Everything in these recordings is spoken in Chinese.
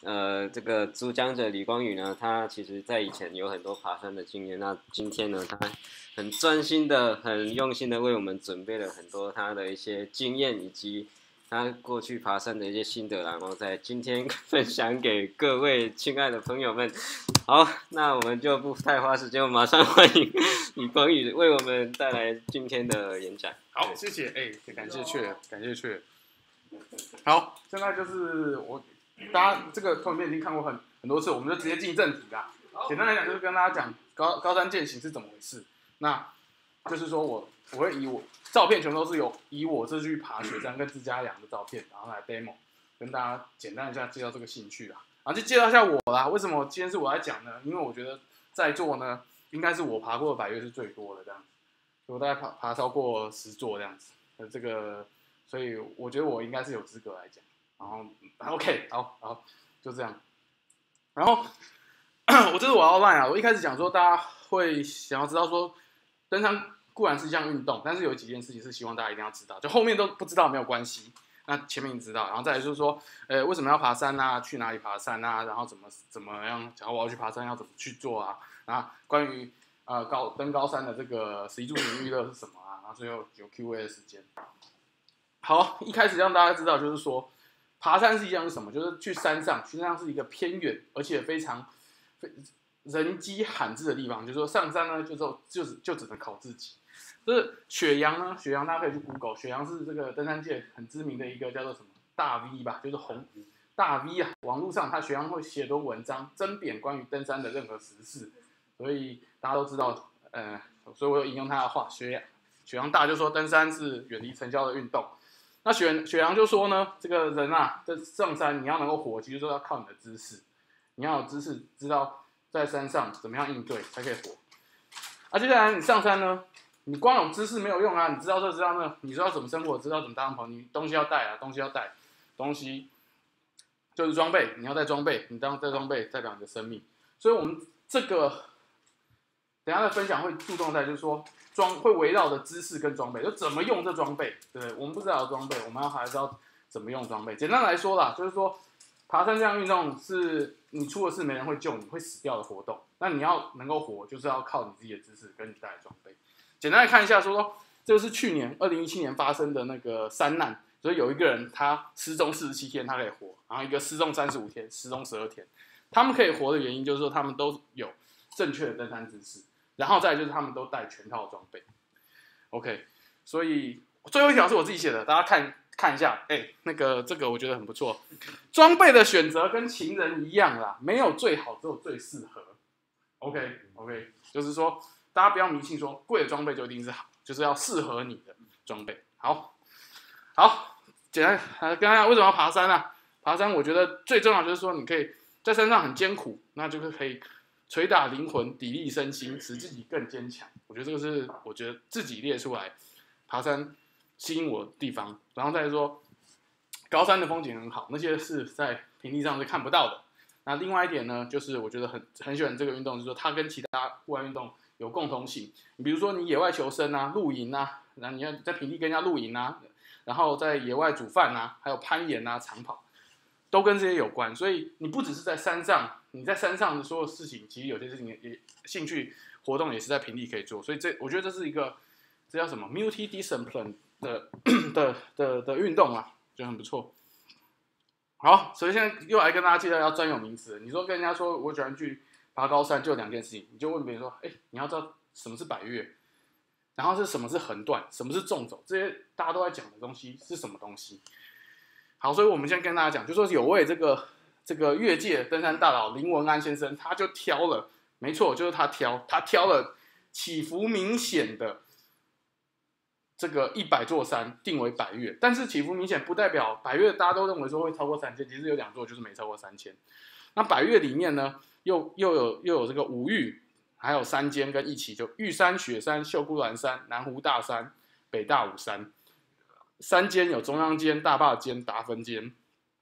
这个主讲者李光宇呢，他其实在以前有很多爬山的经验。那今天呢，他很专心的、很用心的为我们准备了很多他的一些经验，以及他过去爬山的一些心得，然后在今天分享给各位亲爱的朋友们。好，那我们就不太花时间，我马上欢迎李光宇为我们带来今天的演讲。 好，谢谢，感谢雀，感谢雀。好，现在就是大家这个图片已经看过很多次，我们就直接进正题啦。简单来讲，就是跟大家讲高山健行是怎么回事。那就是说我会以我照片全都是以我这去爬雪山跟自家养的照片，然后来 demo， 跟大家简单一下介绍这个兴趣啦。然后就介绍一下我啦。为什么今天是我来讲呢？因为我觉得在座呢，应该是我爬过的百岳是最多的这样子，我大概爬超过10座这样子。这个，所以我觉得我应该是有资格来讲。然后 OK， 好，就这样。然后这是我outline啊。我一开始讲说，大家会想要知道说，登山固然是一项运动，但是有几件事情是希望大家一定要知道，就后面都不知道没有关系。那前面你知道，然后再来就是说，为什么要爬山啊？去哪里爬山啊？然后怎么样？假如我要去爬山，要怎么去做啊？啊，关于登高山的这个食衣住行娱乐是什么啊？然后最后有 Q&A 的时间。好，一开始让大家知道就是说，爬山是一样是什么？就是去山上是一个偏远而且非常人迹罕至的地方。就是说上山呢，就只能靠自己。就是雪阳呢，雪阳大家可以去 Google， 雪阳是这个登山界很知名的一个叫做什么大 V 吧，就是大 V 啊。网络上雪阳会写多文章，争辩关于登山的任何时事，所以大家都知道，所以我有引用他的话，雪阳大就说登山是远离尘嚣的运动。那雪阳就说呢，这个人啊，在上山你要能够活，其实说要靠你的知识，你要有知识，知道在山上怎么样应对才可以活。接下来你上山呢，你光有知识没有用啊，你知道这知道那，你知道怎么生活，知道怎么当朋友，你东西要带啊，东西就是装备，你要带装备，你带装备代表你的生命。所以我们这个等一下的分享会注重在就是说会围绕的知识跟装备，就怎么用这装备，对不对？我们不知道装备，我们还是要怎么用装备。简单来说啦，就是说爬山这项运动是你出了事没人会救你，会死掉的活动。那你要能够活，就是要靠你自己的知识跟你带的装备。简单来看一下说这个是去年2017年发生的那个山难，所以有一个人他失踪47天，他可以活，然后一个失踪35天，失踪12天。他们可以活的原因就是说他们都有正确的登山知识，然后再来就是他们都带全套装备。OK， 所以最后一条是我自己写的，大家看一下，这个我觉得很不错。装备的选择跟情人一样啦，没有最好，只有最适合。OK， 就是说大家不要迷信说贵的装备就一定是好，就是要适合你的装备。好，简单跟大家为什么要爬山啊？爬山我觉得最重要就是说你可以在山上很艰苦，那就是可以捶打灵魂，砥砺身心，使自己更坚强。我觉得这个是我觉得自己列出来爬山吸引我的地方。然后再说高山的风景很好，那些是在平地上是看不到的。那另外一点呢，就是我觉得很喜欢这个运动，就是说它跟其他户外运动有共同性。你比如说你野外求生啊、露营啊，然后你要在平地跟人家露营啊，然后在野外煮饭啊，还有攀岩啊、长跑，都跟这些有关。所以你不只是在山上，你在山上的所有事情，其实有些事情也兴趣活动也是在平地可以做。所以我觉得这是一个这叫什么 multi-discipline 的运动啊，就很不错。好，首先又来跟大家介绍一下专有名词。你说跟人家说我喜欢去爬高山，就有2件事情，你就问别人说，你要知道什么是百岳，然后是什么是横断，什么是纵走，这些大家都在讲的东西是什么东西？好，所以我们先跟大家讲，就说有位这个越界登山大佬林文安先生，他就挑了，没错，就是他挑了起伏明显的这个100座山定为百岳，但是起伏明显不代表百岳大家都认为说会超过3000，其实有2座就是没超过3000。那百岳里面呢，又有这个5玉，还有3间跟1期，就玉山、雪山、秀姑峦山、南湖大山、北大武山。3间有中央间、大坝间、达芬间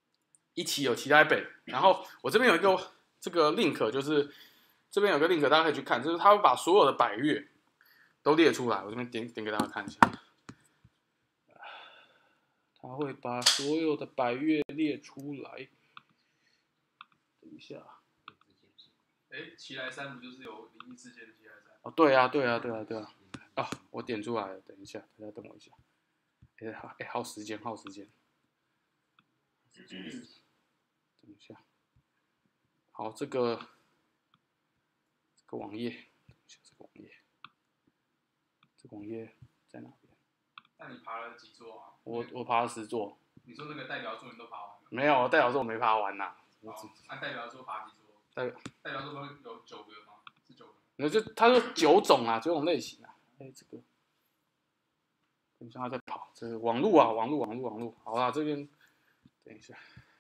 ，1期有旗台北。然后我这边有一个这个 link， 就是这边有个 link 大家可以去看，就是他会把所有的百岳都列出来，我这边点给大家看一下。他会把所有的百岳列出来。 一下。 奇来山不就是有灵异事件的奇来山？ 哦，对啊。啊，我点出来了，等一下，大家等我一下。耗时间。等一下。好，这个网页，等一下，这个网页在哪边？ 那你爬了几座啊？ 我爬了10座。 你说那个代表作你都爬完了？ 没有，代表作我没爬完呐。 按代表作爬几座？代表作都有9个吗？是9个？ 那就他说9种啊，9种类型啊。这个，等一下他在跑，这个网路。好啦，这边等一下，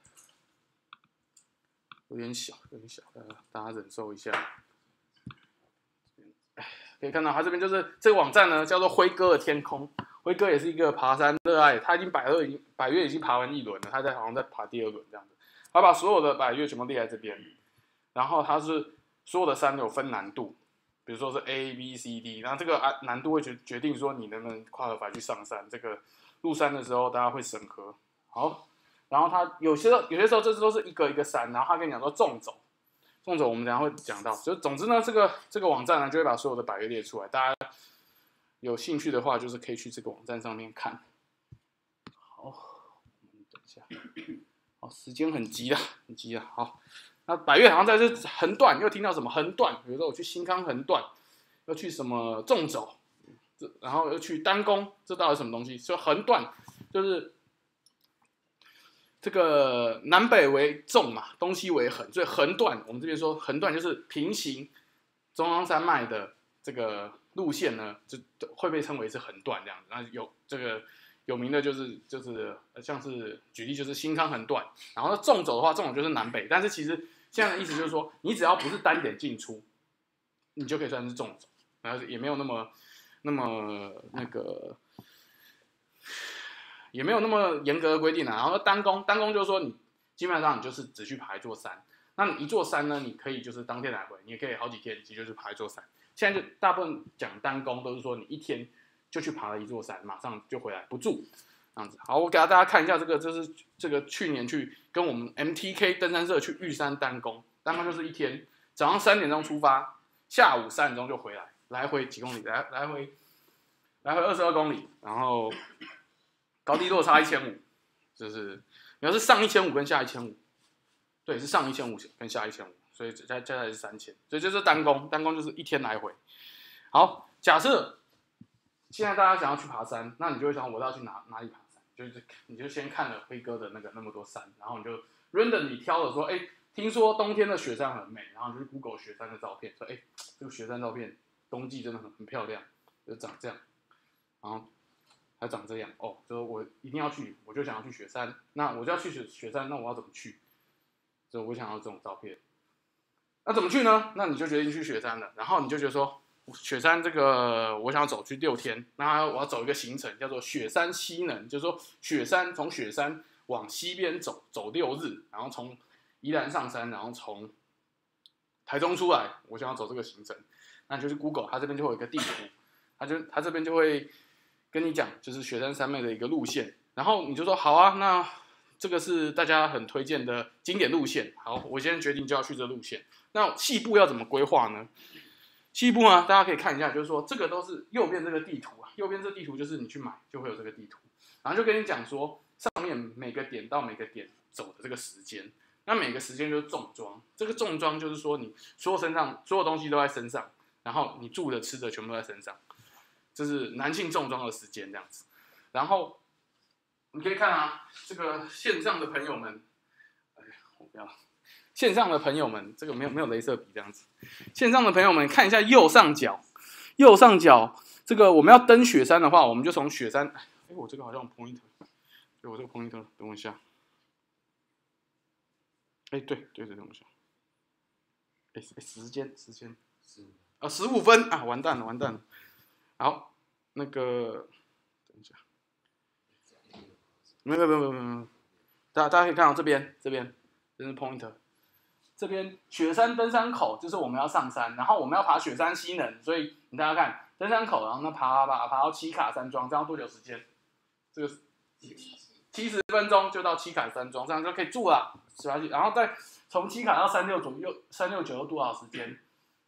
有点小，大家忍受一下。可以看到，他这边就是这个网站呢，叫做辉哥的天空。辉哥也是一个爬山热爱，他已经百岳已经爬完1轮了，他好像在爬第2轮这样子。他把所有的百岳全部列在这边，然后他是所有的山有分难度，比如说是 A、B、C、D， 然后这个难度会决定说你能不能跨河法去上山。这个入山的时候大家会审核。好，然后他有些时候这都是一个一个山，然后他跟你讲说纵走我们等一下会讲到。就总之呢，这个网站呢就会把所有的百岳列出来，大家有兴趣的话，就是可以去这个网站上面看。好，我们等一下。好，时间很急啊。好，那百岳好像在这横断，又听到什么横断？比如说我去新康横断，又去什么纵走，然后又去单攻，这到底什么东西？所以横断就是这个南北为纵嘛，东西为横，所以横断我们这边说横断就是平行中央山脉的这个路线呢，就会被称为是横断这样子。那有这个有名的就是像是举例就是新康横断，然后纵走的话，纵走就是南北，但是其实现在的意思就是说，你只要不是单点进出，你就可以算是纵走，然后也没有那么那个。也没有那么严格的规定啊。然后单攻就是说你基本上你就是只去爬一座山，那你一座山呢，你可以就是当天来回，你也可以好几天，其实就是爬一座山。现在就大部分讲单攻都是说你一天就去爬了一座山，马上就回来不住这样子。好，我给大家看一下这个去年去跟我们 MTK 登山社去玉山单攻就是一天，早上3点钟出发，下午3点钟就回来，来回几公里？来回22公里，然后高低落差1500，就是你要是上1500跟下1500，对，是上1500跟下1500，所以加起来是3000，所以就是单攻就是一天来回。好，假设现在大家想要去爬山，那你就会想我要去哪里爬山？就是你就先看了辉哥的那么多山，然后你就 randomly 挑了说，听说冬天的雪山很美，然后就去 Google 雪山的照片，说这个雪山照片冬季真的很漂亮，就长这样，然后它长这样哦，就是我一定要去，我就想要去雪山，那我就要去雪山，那我要怎么去？所以我想要这种照片，那怎么去呢？那你就决定去雪山了，然后你就觉得说，雪山这个我想要走去6天，那我要走一个行程叫做雪山西能，就是说从雪山往西边走6日，然后从宜兰上山，然后从台中出来，我想要走这个行程，那就是 Google 它这边就会有一个地图，它这边就会跟你讲，就是雪山山脉的一个路线，然后你就说好啊，那这个是大家很推荐的经典路线，好，我现在决定就要去这路线。那细部要怎么规划呢？细部呢，大家可以看一下，就是说这个都是右边这个地图啊，右边这地图就是你去买就会有这个地图，然后就跟你讲说上面每个点到每个点走的这个时间，那每个时间就是重装，这个重装就是说你所有东西都在身上，然后你住的吃的全部都在身上。这是男性重装的时间这样子，然后你可以看啊，这个线上的朋友们，我不要，线上的朋友们，这个没有雷射笔这样子，线上的朋友们看一下右上角这个我们要登雪山的话，我们就从雪山，我这个好像有 pointer， 对，我这个 pointer， 等我一下，对，等我一下，时间15分啊，完蛋了。好，那个，等一下，没有，大家可以看到这边，这是 pointer， 这边雪山登山口就是我们要上山，然后我们要爬雪山西能，所以大家看登山口，然后爬到七卡山庄，这样多久时间？这个70分钟就到七卡山庄，这样就可以住了。 18G，然后再从七卡到36左右，369有多少时间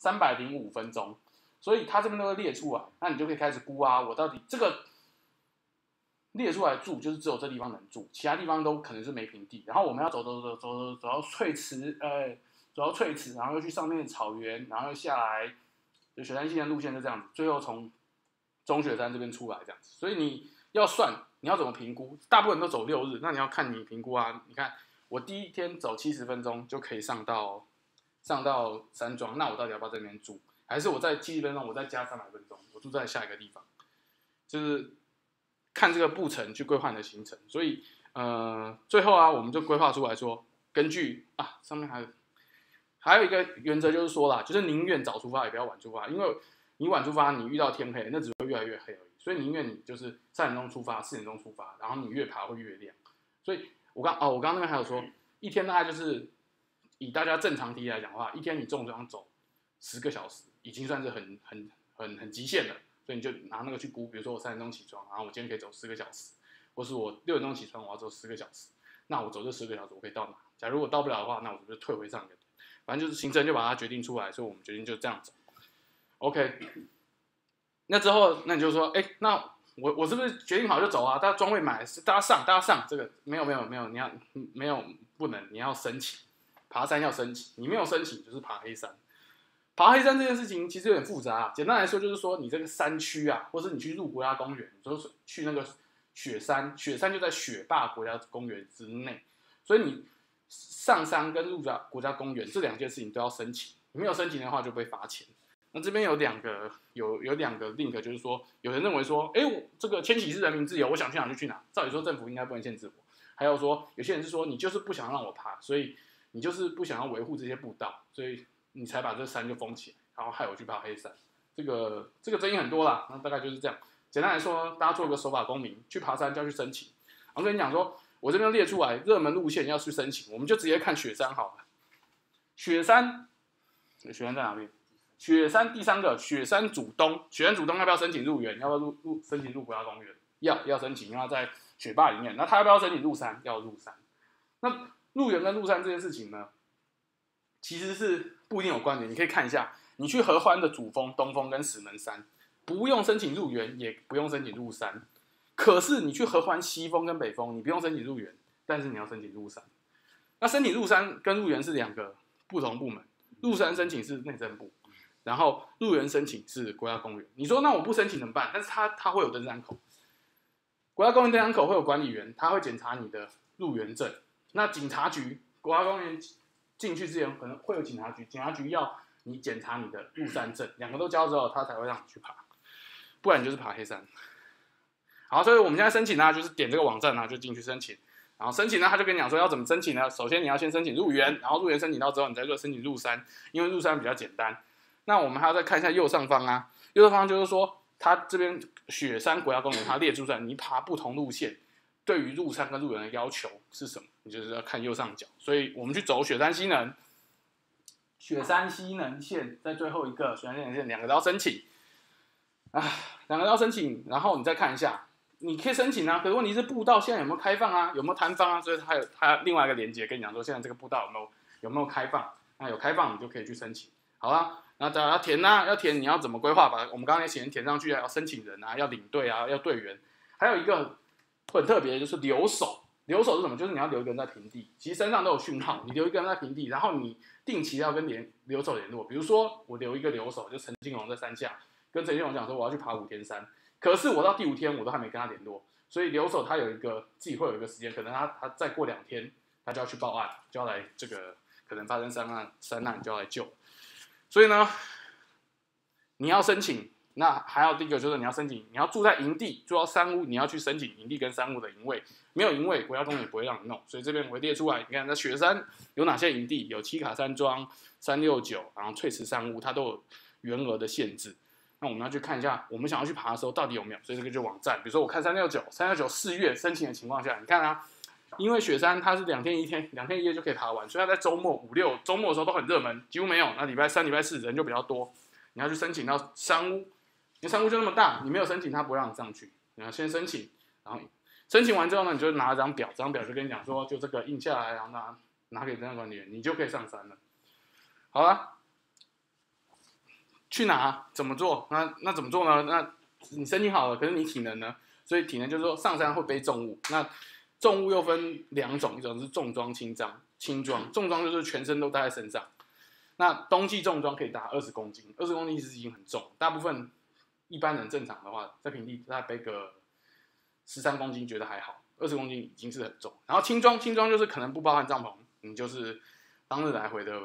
？305分钟。所以它这边都会列出来，那你就可以开始估啊，我到底这个列出来住，就是只有这地方能住，其他地方都可能是没平地。然后我们要走到翠池，走到翠池，然后又去上面的草原，然后又下来，就雪山西的路线就这样子，最后从中雪山这边出来这样子。所以你要算，你要怎么评估？大部分都走6日，那你要看你评估啊。你看我第一天走70分钟就可以上到山庄，那我到底要不要在那边住？还是我在70分钟，我再加300分钟，我住在下一个地方，就是看这个步程去规划你的行程。所以最后啊，我们就规划出来说，根据啊上面还有一个原则就是说啦，就是宁愿早出发也不要晚出发，因为你晚出发，你遇到天黑，那只会越来越黑而已。所以宁愿你就是3点钟出发，4点钟出发，然后你越爬会越亮。所以我刚那边还有说，一天大概就是以大家正常体力来讲的话，一天你重装走10个小时。已经算是很极限了，所以你就拿那个去估，比如说我3点钟起床，然后我今天可以走10个小时，或是我6点钟起床，我要走10个小时，那我走这10个小时我可以到哪？假如我到不了的话，那我就退回上一个点，反正就是行程就把它决定出来，所以我们决定就这样走。OK， 那之后那你就说，那我是不是决定好就走啊？大家装备买，大家上这个没有，你要没有不能，你要申请，爬山要申请，你没有申请就是爬黑山。爬黑山这件事情其实有点复杂啊，简单来说就是说你这个山区啊，或是你去入国家公园，你就是去那个雪山就在雪霸国家公园之内，所以你上山跟入国家公园这2件事情都要申请，你没有申请的话就被罚钱。那这边有2个link， 就是说有人认为说，我这个迁徙是人民自由，我想去哪就去哪，照理说政府应该不能限制我。还有说有些人是说你就是不想让我爬，所以你就是不想要维护这些步道，所以你才把这山就封起来，然后害我去爬黑山。这个争议很多啦，那大概就是这样。简单来说呢，大家做一个守法公民，去爬山就要去申请。我跟你讲说，我这边列出来热门路线要去申请，我们就直接看雪山好了。雪山在哪边？雪山第3个，雪山主东。雪山主东要不要申请入园？要不要申请入国家公园？要申请，因为它在雪霸里面。那他要不要申请入山？要入山。那入园跟入山这件事情呢，其实是不一定有关联。你可以看一下，你去合欢的主峰、东峰跟石门山，不用申请入园，也不用申请入山。可是你去合欢西峰跟北峰，你不用申请入园，但是你要申请入山。那申请入山跟入园是2个不同部门，入山申请是内政部，然后入园申请是国家公园。你说那我不申请怎么办？但是它会有登山口，国家公园登山口会有管理员，他会检查你的入园证。那警察局，国家公园进去之前可能会有警察局，警察局要你检查你的入山证，2个都交之后，他才会让你去爬，不然你就是爬黑山。好，所以我们现在申请呢，就是点这个网站呢，就进去申请。然后申请呢，他就跟你讲说要怎么申请呢？首先你要先申请入园，然后入园申请到之后，你再做申请入山，因为入山比较简单。那我们还要再看一下右上方啊，右上方就是说，它这边雪山国家公园它列出来，你爬不同路线，对于入山跟入园的要求是什么？你就是要看右上角。所以我们去走雪山西能，雪山西能线在最后一个雪山西能线，2个都要申请。2个都要申请，然后你再看一下。你可以申请啊，可是问题是步道现在有没有开放啊？有没有摊方啊？所以它另外一个连结跟你讲说，现在这个步道有没有开放？那有开放，你就可以去申请。好啦，那大家要填啊，要填你要怎么规划？把我们刚才填上去啊，要申请人啊，要领队啊，要队员。还有一个很特别的就是留守，留守是什么？就是你要留一个人在平地，其实山上都有讯号，你留一个人在平地，然后你定期要跟留守联络。比如说我留一个留守，就陈金龙在山下，跟陈金龙讲说我要去爬5天山。可是我到第5天我都还没跟他联络，所以留守他有一个自己会有一个时间，可能他再过2天他就要去报案，就要来这个可能发生山难就要来救。所以呢，你要申请，那还有第一个就是你要申请，你要住在营地，住到山屋，你要去申请营地跟山屋的营位，没有营位国家公园也不会让你弄，所以这边我会列出来。你看在雪山有哪些营地？有七卡山庄、369，然后翠池山屋，它都有员额的限制。那我们要去看一下，我们想要去爬的时候到底有没有，所以这个就网站，比如说我看369 4月申请的情况下，你看啊，因为雪山它是2天1夜就可以爬完，所以它在周末5、6周末的时候都很热门，几乎没有。那礼拜3、礼拜4人就比较多，你要去申请到山屋，因为山屋就那么大，你没有申请它不会让你上去，你要先申请，然后申请完之后呢，你就拿一张表，这张表就跟你讲说，就这个印下来，然后拿给登山管理员，你就可以上山了。好了，去哪？怎么做？那怎么做呢？那你申请好了，可是你体能呢？所以体能就是说上山会背重物。那重物又分2种，一种是重装、轻装。重装就是全身都带在身上。那冬季重装可以达20公斤，20公斤其实已经很重，大部分一般人正常的话，在平地大概背个13公斤觉得还好，20公斤已经是很重。然后轻装就是可能不包含帐篷，你就是当日来回的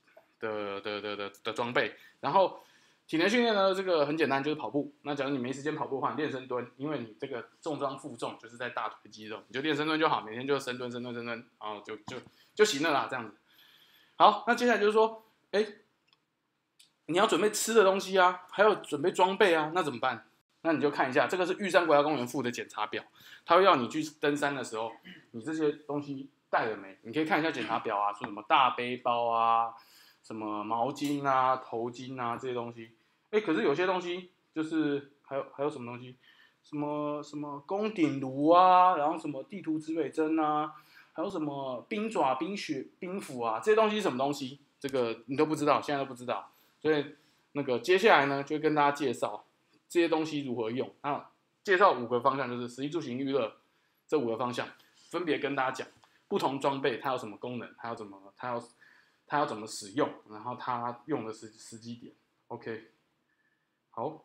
装备。然后体能训练呢，这个很简单，就是跑步。那假如你没时间跑步的话，你练深蹲，因为你这个重装负重就是在大腿肌肉，你就练深蹲就好，每天就深蹲，然后就行了啦，这样子。好，那接下来就是说，你要准备吃的东西啊，还有准备装备啊，那怎么办？那你就看一下，这个是玉山国家公园附的检查表，他会要你去登山的时候，你这些东西带了没？你可以看一下检查表啊，说什么大背包啊，什么毛巾啊、头巾啊这些东西。可是有些东西就是还有什么东西，什么宫顶炉啊，然后什么地图指北针啊，还有什么冰爪、冰雪、冰斧啊，这些东西是什么东西？这个你都不知道，现在都不知道。所以那个接下来呢，就跟大家介绍这些东西如何用。那介绍5个方向，就是食衣住行娱乐这5个方向，分别跟大家讲不同装备它有什么功能，它要怎么使用，然后它用的时机点。OK， 好，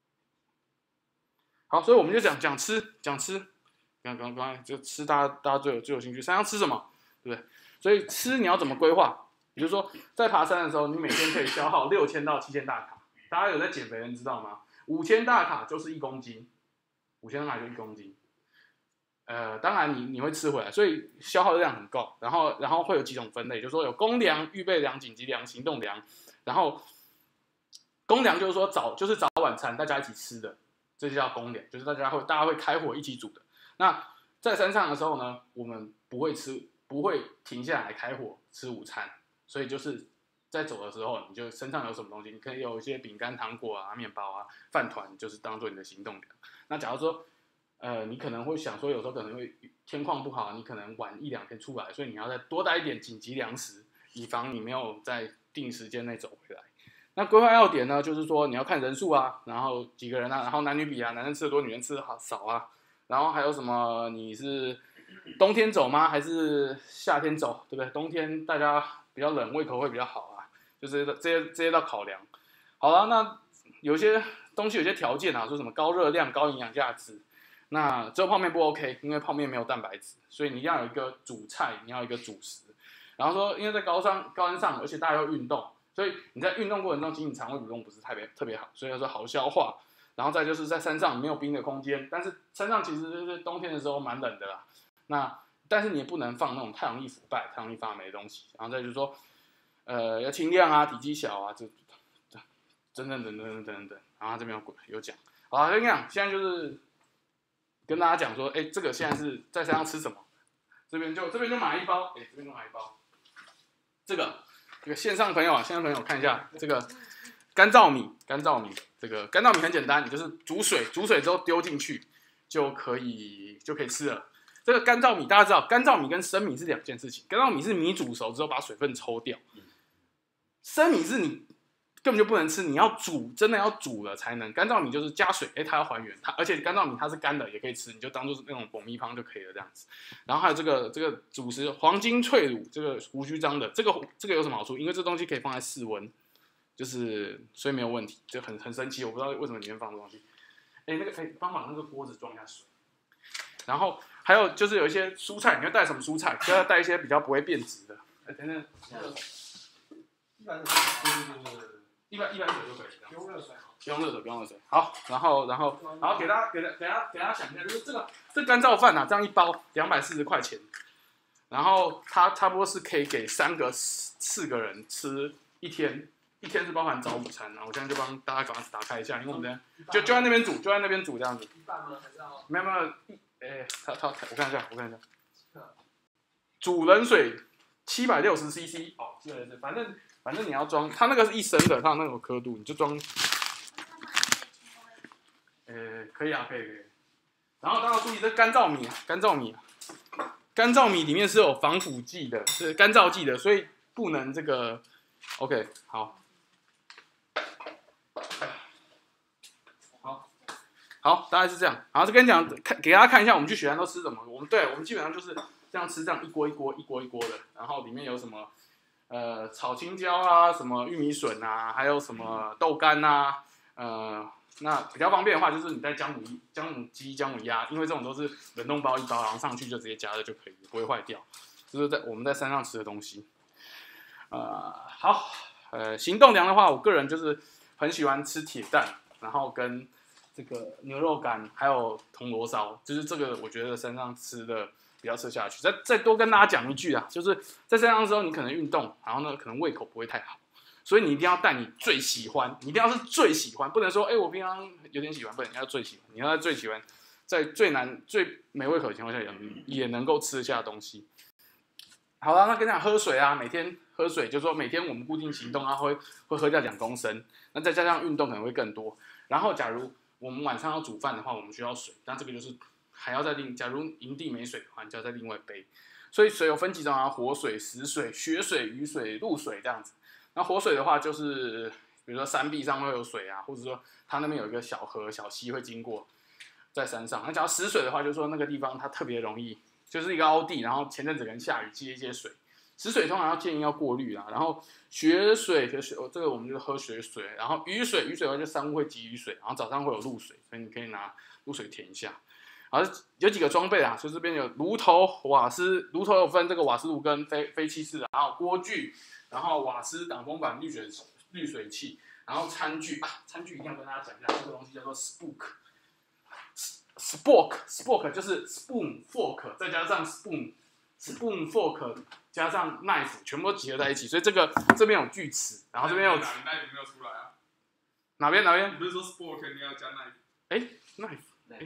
所以我们就讲吃。刚刚就吃，大家最有兴趣，山上吃什么，对不对？所以吃你要怎么规划？比如说在爬山的时候，你每天可以消耗6000到7000大卡。大家有在减肥的人知道吗？5000大卡就是1公斤，5000大卡就1公斤。当然你会吃回来，所以消耗量很高。然后会有几种分类，就是说有公粮、预备粮、紧急粮、行动粮。然后公粮就是说早晚餐大家一起吃的，这就叫公粮，就是大家会开火一起煮的。那在山上的时候呢，我们不会停下来开火吃午餐，所以就是在走的时候，你就身上有什么东西，你可以有一些饼干、糖果啊、面包啊、饭团，就是当做你的行动粮。那假如说你可能会想说，有时候可能会天况不好，你可能晚1-2天出来，所以你要再多带一点紧急粮食，以防你没有在定时间内走回来。那规划要点呢，就是说你要看人数啊，然后几个人啊，然后男女比啊，男生吃的多，女人吃的少啊，然后还有什么你是冬天走吗？还是夏天走，对不对？冬天大家比较冷，胃口会比较好啊，就是这些要考量。好了，那有些东西有些条件啊，说什么高热量、高营养价值，那只有泡面不 OK， 因为泡面没有蛋白质，所以你要有一个主菜，你要有一个主食。然后说，因为在高山上，而且大家要运动。所以你在运动过程中，其实你肠胃蠕动不是特别好，所以要说好消化。然后再就是在山上没有冰的空间，但是山上其实就是冬天的时候蛮冷的啦。那但是你也不能放那种太容易腐败、太容易发霉的东西。然后再就是说，要轻量啊，体积小啊，等等。然后这边有讲，好，跟你讲，现在就是跟大家讲说，这个现在是在山上吃什么？这边就买一包，这边就买一包，这个线上朋友看一下这个干燥米，这个干燥米很简单，你就是煮水之后丢进去就可以吃了。这个干燥米大家知道，干燥米跟生米是2件事情。干燥米是米煮熟之后把水分抽掉，生米是你根本就不能吃，你要煮，真的要煮了才能。干燥米就是加水，它要还原它，而且干燥米它是干的也可以吃，你就当做是那种爆米花就可以了这样子。然后还有这个主食黄金脆乳，这个胡须章的，这个有什么好处？因为这东西可以放在室温，就是所以没有问题，就很神奇，我不知道为什么里面放这东西。帮忙那个锅子装一下水。然后还有就是有一些蔬菜，你要带什么蔬菜？就要带一些比较不会变质的。等等，一般水就可以，不用热水。好，然后给大家想一下，就是这干燥饭啊，这样一包240块钱，然后它差不多是可以给4个人吃一天是包含早午餐。然后我现在就帮大家赶快打开一下，因为我们就在那边煮，这样子。 一半吗？还是要？ 没有，我看一下，煮冷水760 CC 哦，是，反正你要装，它那个是1升的，它那种刻度，你就装。可以。然后大家注意这干燥米， 干燥米里面是有防腐剂的，是干燥剂的，所以不能这个 OK 好。好，大概是这样。然后就跟你讲，给大家看一下我们去雪山都吃什么。我们基本上就是这样吃，这样一锅一锅的，然后里面有什么炒青椒啊，什么玉米笋啊，还有什么豆干啊，那比较方便的话就是你在姜母鸡、姜母鸭，因为这种都是冷冻包一包，然后上去就直接加热就可以，不会坏掉。就是我们在山上吃的东西。好，行动粮的话，我个人就是很喜欢吃铁蛋，然后跟这个牛肉干，还有铜锣烧，就是这个我觉得山上吃的比较吃下去。再多跟大家讲一句啊，就是在山上的时候，你可能运动，然后呢可能胃口不会太好，所以你一定要带你最喜欢，你一定要是最喜欢，不能说我平常有点喜欢，不能要最喜欢，你要最喜欢，在最没胃口的情况下也能够吃得下的东西。好了，那跟你讲喝水啊，每天喝水，就是说每天我们固定行动啊，会喝掉2公升，那再加上运动可能会更多。然后假如我们晚上要煮饭的话，我们需要水，但这个就是还要再另。假如营地没水的话，你就要再另外背。所以水有分几种啊，活水、死水、雪水、雨水、露水这样子。那活水的话，就是比如说山壁上会有水啊，或者说它那边有一个小河、小溪会经过在山上。那假如死水的话，就是说那个地方它特别容易，就是一个凹地，然后前阵子可能下雨积一些水。死水通常建议要过滤啦，然后雪水这个我们就喝雪水，然后雨水的话就山屋会积雨水，然后早上会有露水，所以你可以拿露水填一下。然后有几个装备啊，就这边有炉头、瓦斯，炉头有分这个瓦斯炉跟非气式，然后锅具，然后瓦斯、挡风板、滤水器，然后餐具啊，餐具一定要跟大家讲一下，这个东西叫做 spork 就是 spoon fork 再加上 spoon fork 加上 knife 全部都集合在一起，所以这边有锯齿，然后这边有 knife 没有出来啊？ 哪边？ 你不是说 spork 你要加 knife？ knife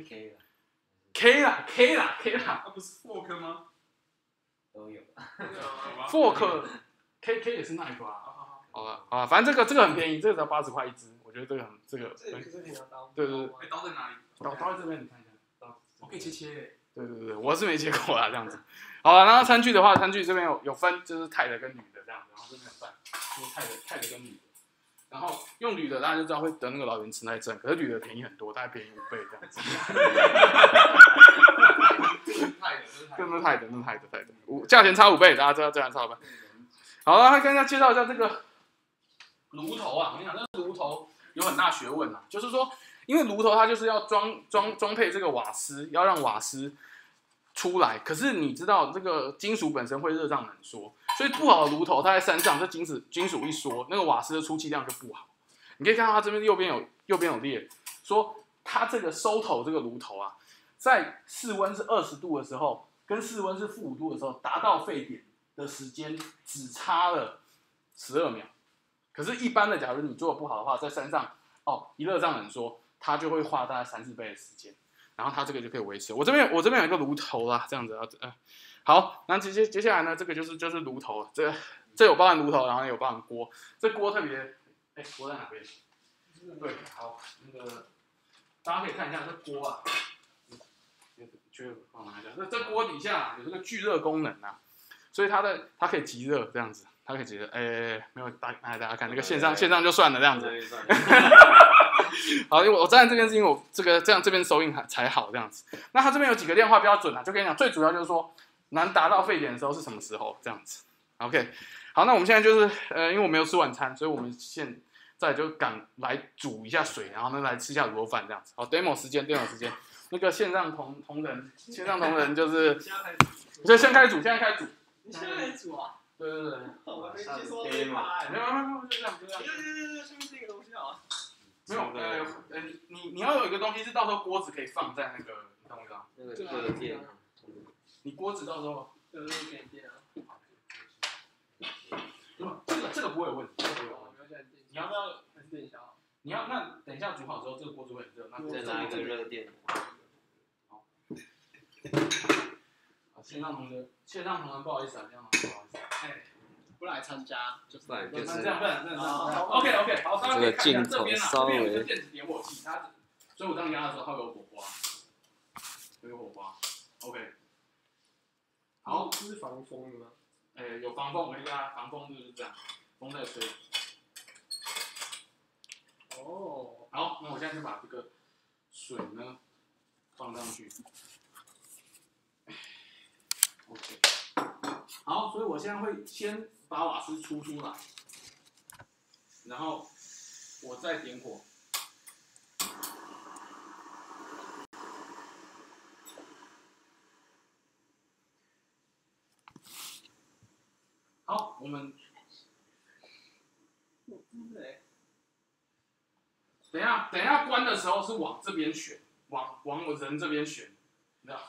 K 啦， 啊不是 fork 吗？ 都有。 fork K 也是 knife 啊。好了，反正这个很便宜，这个只要80块一支，我觉得这个就是你要刀。 对， 刀在哪里？ 刀在这边，你看一下。 我可以切。 对，我是没切过啦，这样子。好了，然后餐具的话，餐具这边有分，就是钛的跟铝的这样子，然后这边有算，就是钛的跟铝的。然后用铝的大家就知道会得那个老年痴呆症，可是铝的便宜很多，大概便宜5倍这样子。真的钛的，价钱差5倍，大家知道价钱差5倍。好了，跟大家介绍一下这个炉头啊，我跟你讲，这个炉头有很大学问啊，就是说，因为炉头它就是要装配这个瓦斯，要让瓦斯出来。可是你知道这个金属本身会热胀冷缩，所以不好的炉头，它在山上，这金属一缩，那个瓦斯的出气量就不好。你可以看到它这边右边有列，说它这个收头这个炉头啊，在室温是20度的时候，跟室温是-5度的时候，达到沸点的时间只差了12秒。可是，一般的，假如你做的不好的话，在山上一热胀冷缩，它就会花大概3-4倍的时间，然后它这个就可以维持。我这边有一个炉头啦，这样子好，那接下来呢，这个就是炉头，这有包含炉头，然后有包含锅，这锅特别，锅在哪边？对，好，那个大家可以看一下这锅啊，放哪一下？这锅底下有这个聚热功能啊，所以它可以集热这样子。它可以直接，没有大家看那个线上就算了这样子。好，因为我站在这边是因为我这边收音才好这样子。那它这边有几个量化标准啊，就跟你讲，最主要就是说能达到沸点的时候是什么时候这样子。OK， 好，那我们现在就是因为我没有吃晚餐，所以我们现在就赶来煮一下水，然后呢来吃一下卤肉饭这样子。好 ，demo 时间，那个线上同仁就是，所以现在开始煮。 你现在开始煮啊？ 对， 我没接收到这一趴， 没有，就这样。 下面这个东西啊， 没有，你要有一个东西是到时候锅子可以放在那个，你懂我意思吗？ 那个热电。 你锅子到时候给你电啊。 这个不会有问题，你要不要电一下？ 那等一下煮好之后，这个锅子会很热，那再拿一个热电。 好。线上同学，不好意思啊，不好意思。 不来参加， 不然就是这样。OK， 好，大家可以看一下这边啊，这边有一个电子点火器，所以我这样压的时候，它会有火花，OK。 好， 这是防风的吗？ 有防风，我跟大家防风就是这样，风在吹。 哦， 好，那我现在就把这个水呢放上去。OK， 好，所以我现在会先把瓦斯出来，然后我再点火。好，我们等一下关的时候是往这边选，往我人这边选，你知道？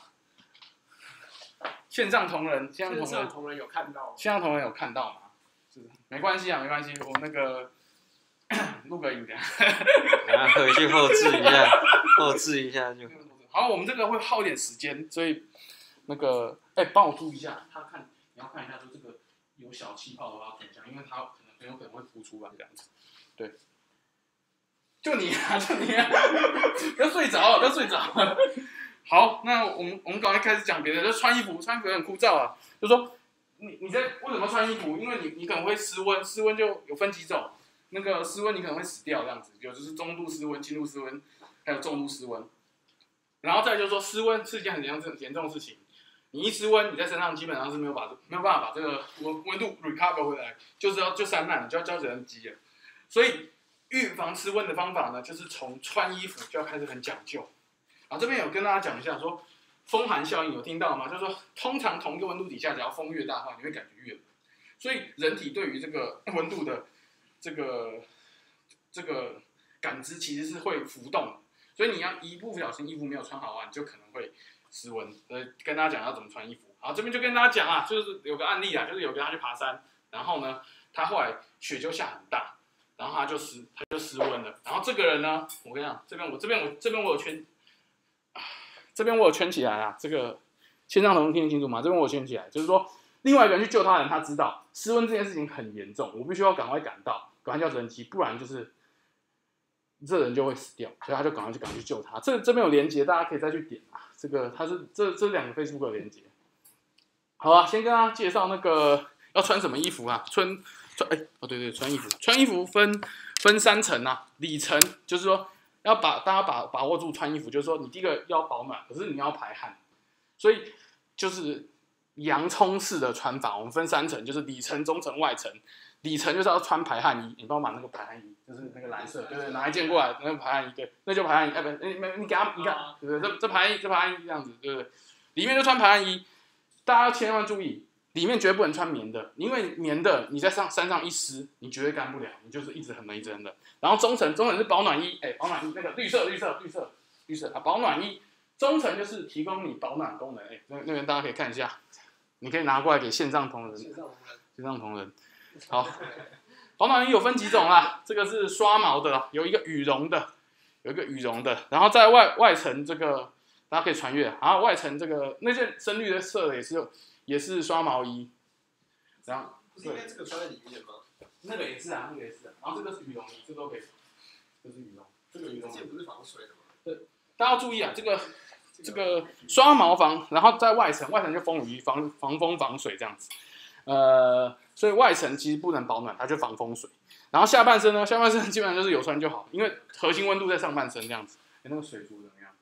线上同仁有看到， 线上同仁有看到吗？是，没关系啊，没关系，我那个录个影的。 然后回去后置一下就。 好，我们这个会耗一点时间，所以那个帮我注意一下，你要看一下，说这个有小气泡的话吞下，因为它很有可能会浮出来这样子。对，就你啊，不要睡着了。好，那我们赶快开始讲别的，就穿衣服很枯燥啊。就说你在为什么穿衣服？因为你可能会失温，失温就有分几种。那个失温你可能会死掉这样子，有就是中度失温、轻度失温，还有重度失温。然后再就是说失温是一件很严重的事情，你一失温，你在身上基本上是没有办法把这个温度 recover 回来，就散烂了，就要叫人机了。所以预防失温的方法呢，就是从穿衣服就要开始很讲究。啊，这边有跟大家讲一下说风寒效应，有听到吗？就是说通常同一个温度底下，只要风越大的话，你会感觉越冷。所以人体对于这个温度的这个感知其实是会浮动的。所以你要一不小心衣服没有穿好啊，你就可能会失温。跟大家讲要怎么穿衣服。好，这边就跟大家讲啊，就是有个案例啊，就是有个他去爬山，然后呢，他后来雪就下很大，然后他就失温了。然后这个人呢，我跟你讲，这边我有圈，这边我有圈起来啊。这个线上同学听得清楚吗？这边我有圈起来，就是说另外一个人去救他人，他知道失温这件事情很严重，我必须要赶快赶快叫人机，不然就是这人就会死掉，所以他就赶快去救他。这边有连接，大家可以再去点啊。这个它是这两个 Facebook 的连接。好啊，先跟大家介绍那个要穿什么衣服啊？穿衣服分3层啊。里层就是说要大家把握住穿衣服，就是说你第一个要保暖，可是你要排汗，所以就是洋葱式的穿法。我们分3层，就是里层、中层、外层。里层就是要穿排汗衣，你帮我把那个排汗衣，就是那个蓝色，对，拿一件过来，那个排汗衣，对，那就排汗衣。你给他，你看，对不对？这排汗衣这样子，对不对？里面就穿排汗衣，大家要千万注意，里面绝对不能穿棉的，因为棉的你在山上一湿，你绝对干不了，你就是一直很冷一直很冷。然后中层是保暖衣，保暖衣那个绿色啊，保暖衣。中层就是提供你保暖功能，那边大家可以看一下，你可以拿过来给线上同仁。好，保暖衣有分几种啦，这个是刷毛的，有一个羽绒的，然后在外层这个大家可以穿越，然后外层这个那件深绿的色的也是刷毛衣，然后不是应该这个穿在里面吗？ 那个也是啊，然后这个是羽绒衣，这都可以，这是羽绒，这个羽绒。 这件不是防水的吗？ 对，大家要注意啊，这个刷毛防，然后在外层就风雨衣，防风防水这样子。所以外层其实不能保暖，它就防风水。然后下半身基本上就是有穿就好，因为核心温度在上半身这样子。那个水族怎么样？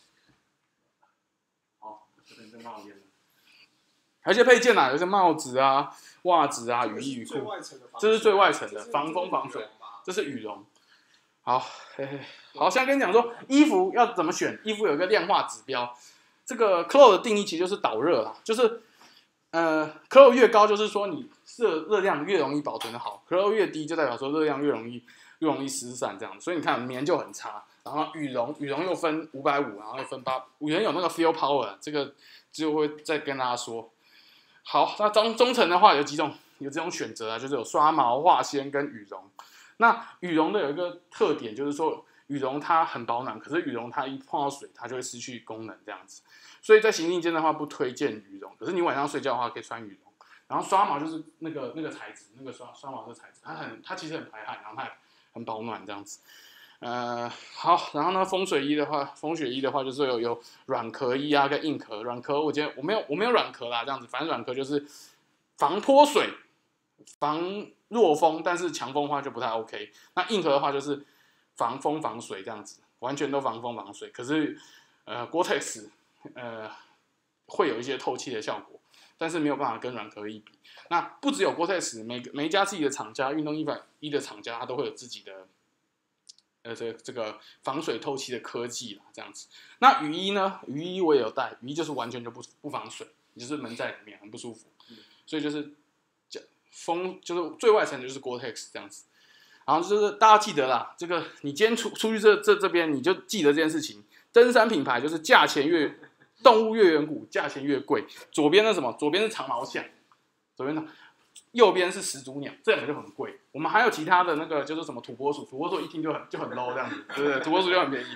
好，这边真冒烟了。还有一些配件啊，有些帽子啊、袜子啊、雨衣、雨裤，这是最外层的防风防水，这是羽绒。好，好，现在跟你讲说衣服要怎么选，衣服有一个量化指标。这个 Clo 的定义其实就是导热啦，就是Clo 越高，就是说你热量越容易保存的好 ，Clo 越低就代表说热量越容易失散这样。所以你看棉就很差，然后羽绒又分550，然后又分8，羽绒有那个 Feel Power， 这个就会再跟大家说。好，那中层的话有几种选择啊，就是有刷毛、化纤跟羽绒。那羽绒的有一个特点就是说，羽绒它很保暖，可是羽绒它一碰到水，它就会失去功能这样子。所以在行进间的话不推荐羽绒，可是你晚上睡觉的话可以穿羽绒。然后刷毛就是那个材质，那个刷毛的材质，它其实很排汗，然后它很保暖这样子。 好，然后呢，风雪衣的话就是有软壳衣啊跟硬壳。软壳我没有软壳啦，这样子，反正软壳就是防泼水、防弱风，但是强风的话就不太 OK。那硬壳的话就是防风防水这样子，完全都防风防水。可是Gore-Tex 会有一些透气的效果，但是没有办法跟软壳衣比。那不只有 Gore-Tex， 每一家自己的厂家，运动衣的厂家，它都会有自己的这个防水透气的科技啦，这样子。那雨衣呢？雨衣我也有带，雨衣就是完全就不防水，就是闷在里面很不舒服。所以就是风就是最外层就是 Gore-Tex 这样子。然后就是大家记得啦，这个你今天出去这边，你就记得这件事情。登山品牌就是价钱动物越远古，价钱越贵。左边的什么？左边是长毛象，右边是始祖鸟，这两个就很贵。我们还有其他的那个，就是什么土拨鼠，土拨鼠一听就很 low 这样子，对不对？土拨鼠就很便宜。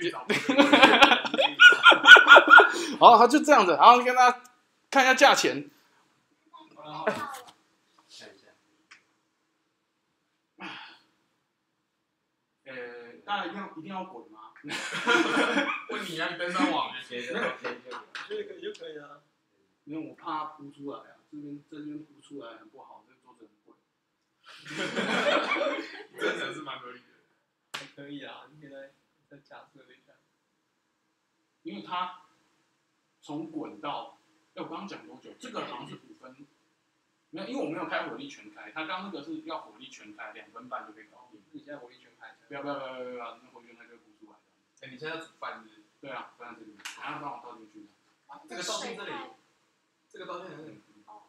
好，它就这样子，然后跟大家看一下价钱。大家一定要滚吗？ 问你啊，你登山网就可以啊。 因为我怕它扑出来啊，这边扑出来很不好，这个桌子很贵。 真的是蛮合理的。 还可以啊，你可以再假设一下。 因为它从滚到，我刚刚讲多久？这个好像是5分，没有，因为我没有开火力全开，它刚刚那个是要火力全开，2分半就可以搞定。 你现在火力全开。 不要，那火力全开就会扑出来。 哎，你现在要煮饭是？ 对啊，放在这里，然后帮我倒进去。 这个倒进这里，这个倒进这里。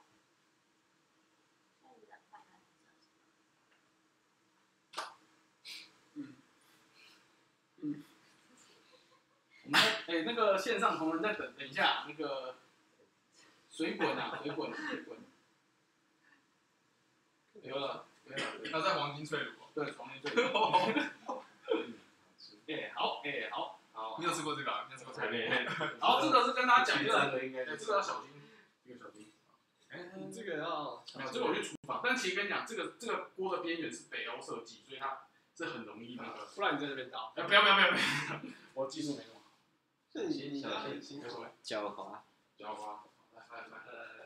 我们那个线上同仁在等一下，那个水滚。有了， 它在黄金脆乳。 对，黄金脆乳。好。 你有吃过这个啊？你有吃过这个？ 好，这个是跟大家讲这个要小心，这个小心。 这个要没有，这个我去厨房，但其实跟你讲，这个锅的边缘是北欧设计，所以它是很容易那个。 不然你在这边倒。 不要，我技术没那么好。 这你很辛苦。 狡猾。 来。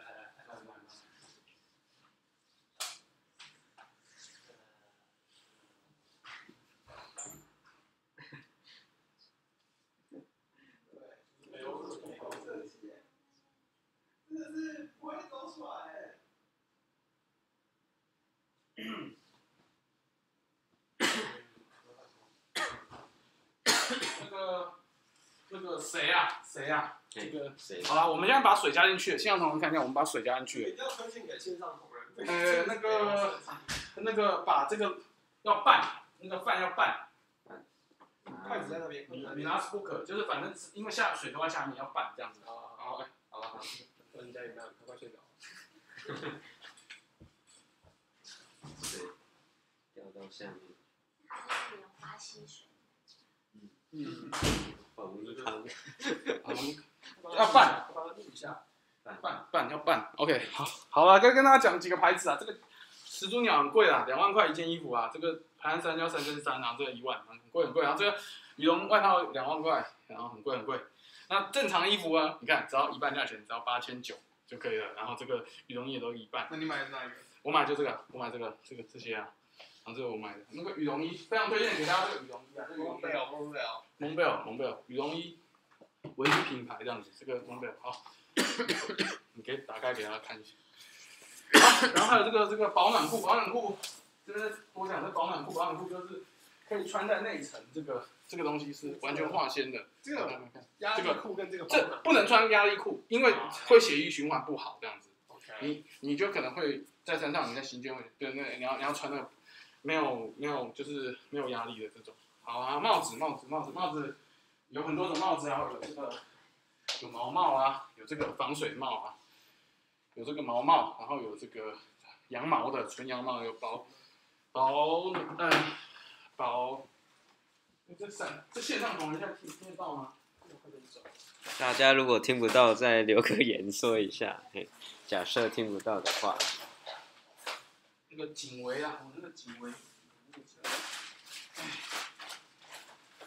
这个谁啊？这个谁？好了，我们现在把水加进去。线上同仁看一下，我们把水加进去。 一定要推荐给线上同仁。 那个把这个要拌，那个饭要拌。 筷子在那边。 你拿 spoon， 就是反正因为水都在下面，要拌这样子。好了。 人家也快睡着。 水掉到下面。 棉花吸水。 保密汤。 要拌。拌要拌。OK， 好了，跟大家讲几个牌子啊。这个始祖鸟很贵啦，2万块一件衣服啊。这个排汗衫要3跟3啊，这个1万，很贵。然后这个羽绒外套2万块，然后很贵。那正常衣服啊，你看只要一半价钱，只要8900就可以了。然后这个羽绒衣也都一半。 那你买的是哪一个？ 我买就这个，这些啊。然后这个我买的那个羽绒衣，非常推荐给大家这个羽绒衣啊。蒙贝尔羽绒衣，唯一品牌这样子。这个蒙贝尔好，你可以打开给大家看一下。然后还有这个保暖裤，就是我讲的保暖裤就是可以穿在内层，这个东西是完全化纤的。 这个压力裤跟这个这不能穿压力裤，因为会血液循环不好这样子。你就可能会在山上，你在行军会对那你要穿那个没有就是没有压力的这种。好啊，帽子有很多种帽子啊，有毛帽啊，有这个防水帽啊，有这个毛帽，然后有这个羊毛的纯羊毛，有这线上同仁现在听得到吗？ 大家如果听不到，再留个言说一下。假设听不到的话， 那个颈围啊，我那个颈围，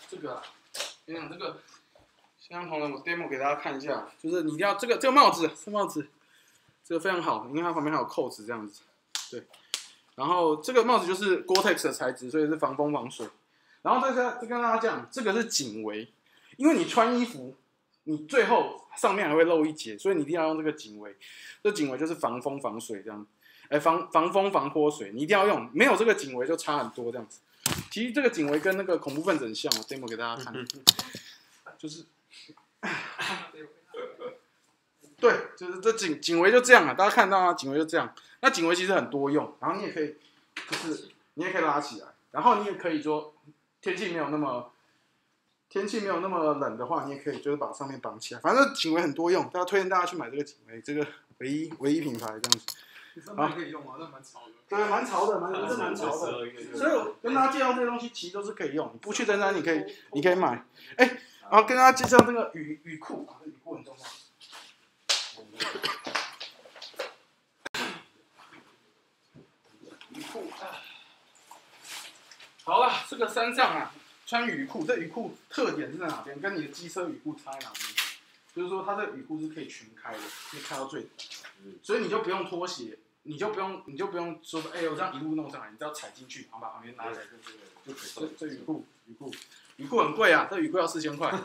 这个，跟你讲这个，现场同仁我 demo 给大家看一下，就是你一定要这个帽子，这个非常好，因为它旁边还有扣子这样子，对。然后这个帽子就是 Gore-Tex 的材质，所以是防风防水。然后再跟大家讲，这个是颈围，因为你穿衣服，你最后上面还会露一截，所以你一定要用这个颈围。这颈围就是防风防水这样，防风防泼水，你一定要用，没有这个颈围就差很多这样子。其实这个颈围跟那个恐怖分子很像，我 demo 给大家看，就是，对，就是这颈围就这样啊，大家看到啊，颈围就这样。那颈围其实很多用，然后你也可以，就是你也可以拉起来，然后你也可以说天气没有那么冷的话，你也可以就是把上面绑起来。反正颈围很多用，大家推荐大家去买这个颈围，这个唯一品牌这样子。 上面可以用吗？那蛮潮的。 对，蛮潮的，蛮潮的。所以我跟大家介绍这些东西，其实都是可以用。你不去登山，你可以买。然后跟大家介绍这个雨裤，这雨裤很重要。雨裤好了，这个山上啊，穿雨裤，这雨裤特点是在哪边？跟你的机车雨裤差在哪边？就是说，它这个雨裤是可以全开的，可以开到最底，所以你就不用脱鞋。你就不用说，我这样一路弄上来，你只要踩进去，然后把旁边拉起来就可以。这雨裤很贵啊，这雨裤要4000块。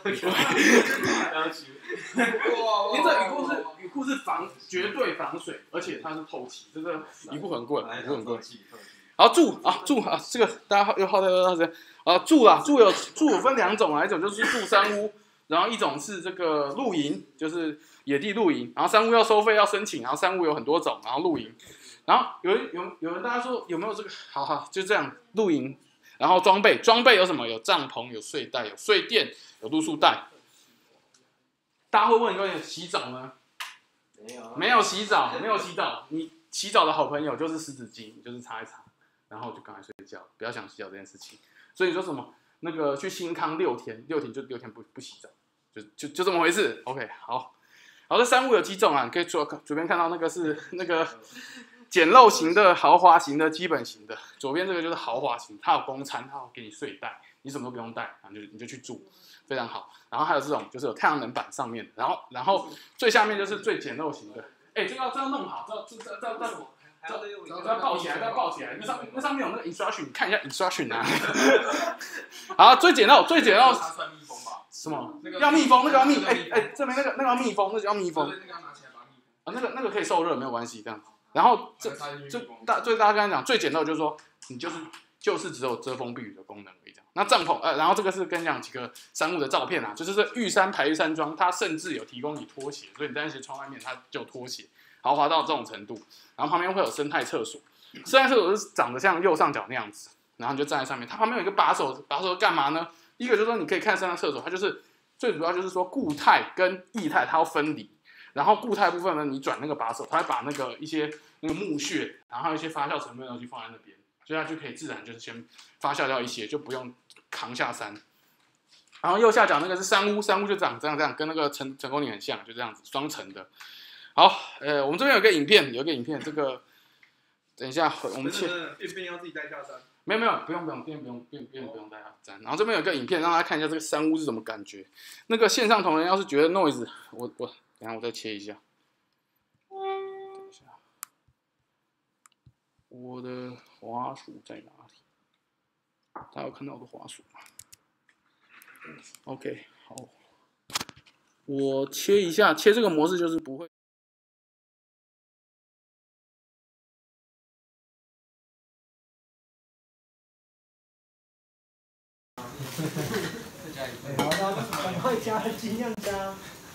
因为这雨裤是绝对防水，而且它是透气，这个雨裤很贵，好住，这个大家又耗掉时间啊，住有分2种啊，一种就是住山屋，然后一种是这个露营，就是野地露营，然后山屋要收费要申请，然后山屋有很多种，然后露营，然后有人大家说有没有这个？好，就这样露营，然后装备有什么？有帐篷，有睡袋，有睡垫，有露宿袋。大家会问有洗澡呢？没有洗澡，你洗澡的好朋友就是湿纸巾，你就是擦一擦，然后就赶快睡觉，不要想洗澡这件事情。所以你说什么？那个去新康6天不洗澡，就这么回事。OK， 好，这山屋有几种啊？你可以左边看到那个是那个简陋型的、豪华型的、基本型的。左边这个就是豪华型，它有公餐，它有给你睡袋，你什么都不用带，然后你就去住，非常好。然后还有这种就是有太阳能板上面的，然后最下面就是最简陋型的。这个要弄好，这要抱起来，那上面有那个 instruction， 你看一下 instruction 啊。好，最简陋。什么？要密封，那个要密，这边那个要密封，那个要密封。那个可以受热，没有关系，这样子。然后大家刚才讲最简陋就是说，你就是只有遮风避雨的功能而已。那帐篷，然后这个是跟你讲几个山屋的照片啊，就是这玉山排玉山庄，它甚至有提供你拖鞋，所以你单鞋穿外面，它就有拖鞋，豪华到这种程度。然后旁边会有生态厕所，生态厕所是长得像右上角那样子，然后你就站在上面，它旁边有一个把手干嘛呢？第一个就是说你可以看生态厕所，它就是最主要就是说固态跟液态它要分离，然后固态部分呢，你转那个把手，它会把那个一些那个木屑，然后还有一些发酵成分的东西放在那边，所以它就可以自然就是先发酵掉一些，就不用扛下山。然后右下角那个是山屋，山屋就长这样，跟那个成功岭很像，就这样子双层的。好，我们这边有个影片，这个等一下我们切。 便要自己带下山。 没有，不用，便不用带下山。然后这边有个影片，让大家看一下这个山屋是什么感觉。那个线上同仁要是觉得 noise， 我等一下我再切一下。等一下，我的滑鼠在哪里？大家有看到我的滑鼠吗 ？OK， 好，我切一下，切这个模式就是不会。 好，赶快加，尽量加。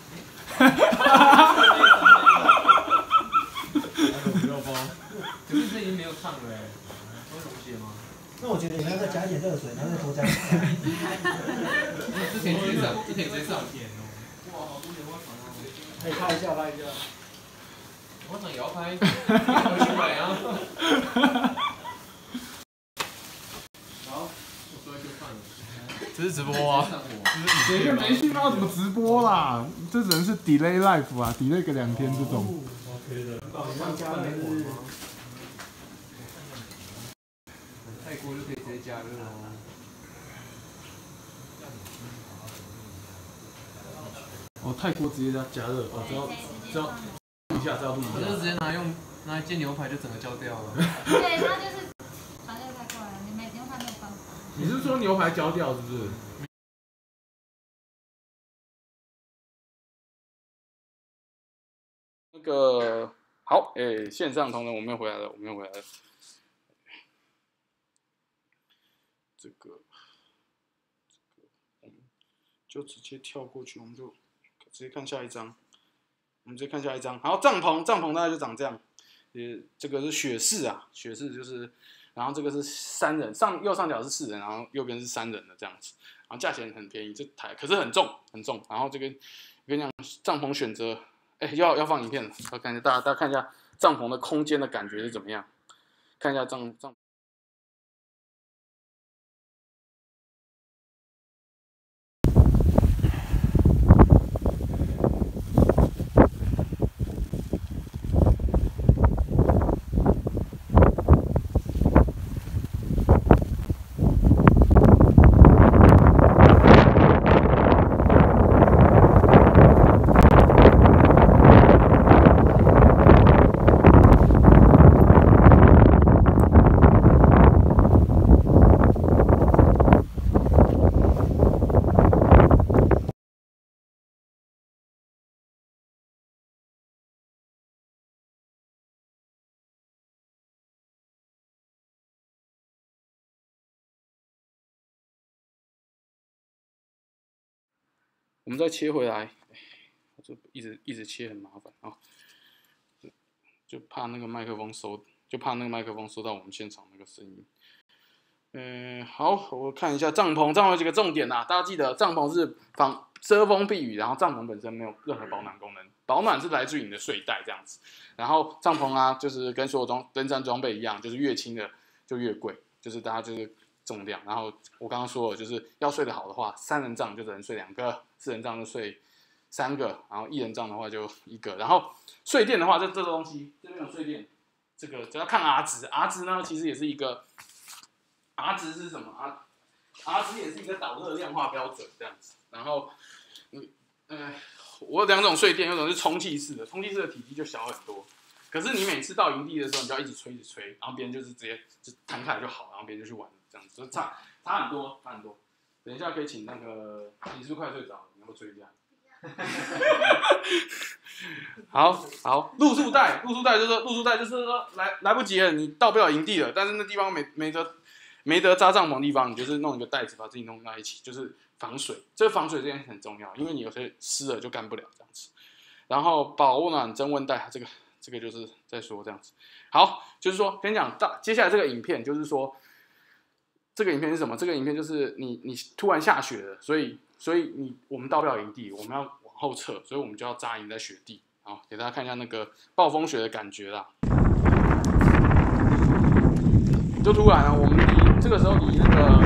不要包，可是这已经没有烫了哎，会溶解吗？ 那我觉得你要再加一点热水，然后再多加。 之前直接上。哇，好多棉花糖啊！ 可以拍一下。 我想也要拍，回去买啊。 这是直播啊！谁跟没信到怎么直播啦？这只能是 delay live 啊 ，delay 个2天这种。OK 的。 泰国就可以直接加热哦。 哦，泰国直接加热，哦，只要录一下，只要录一下。 我就直接拿来煎牛排就整个焦掉了。 对，它就是把这个带过来，你牛排没有办法。 你是说牛排焦掉是不是？ 那个好，线上同仁，我们又回来了，我们我们就直接跳过去，我们就直接看下一张。好，帐篷大概就长这样。这个是雪士啊，雪士就是，然后这个是3人，右上角是4人，然后右边是3人的这样子。然后价钱很便宜，这台可是很重。然后这个我跟你讲，帐篷选择。要放影片了，我感觉大家看一下帐篷的空间的感觉是怎么样？看一下帐。我们再切回来，这一直切很麻烦啊，就怕那个麦克风收到我们现场那个声音。好，我看一下帐篷有几个重点啊，大家记得帐篷是遮风避雨，然后帐篷本身没有任何保暖功能，保暖是来自于你的睡袋这样子。然后帐篷啊，就是跟所有登山装备一样，就是越轻的就越贵，就是大家就是重量。然后我刚刚说了，就是要睡得好的话，3人帐就只能睡2个，4人帐就睡3个，然后1人帐的话就1个。然后睡垫的话，这个东西这边有睡垫，这个只要看 R 值，R 值呢其实也是一个 R 值是什么？R 值也是一个导热量化标准这样子。然后，我有2种睡垫，有种是充气式的，充气式的体积就小很多。可是你每次到营地的时候，你就要一直吹，然后别人就是直接就弹开来就好，然后别人就去玩这样子，就差很多。等一下可以请那个，你是不是快睡着了？你要不吹一下？好，露宿带就是说来不及了，你到不了营地了，但是那地方没得扎帐篷的地方，你就是弄一个袋子把自己弄在一起，就是防水。这个防水这件很重要，因为你有些湿了就干不了这样子。然后保暖增温带，这个就是在说这样子。好，就是说跟你讲，接下来这个影片就是说，这个影片是什么？这个影片就是你突然下雪了，所以我们到不了营地，我们要往后撤，所以我们就要扎营在雪地。好，给大家看一下那个暴风雪的感觉啦。就突然我们这个时候离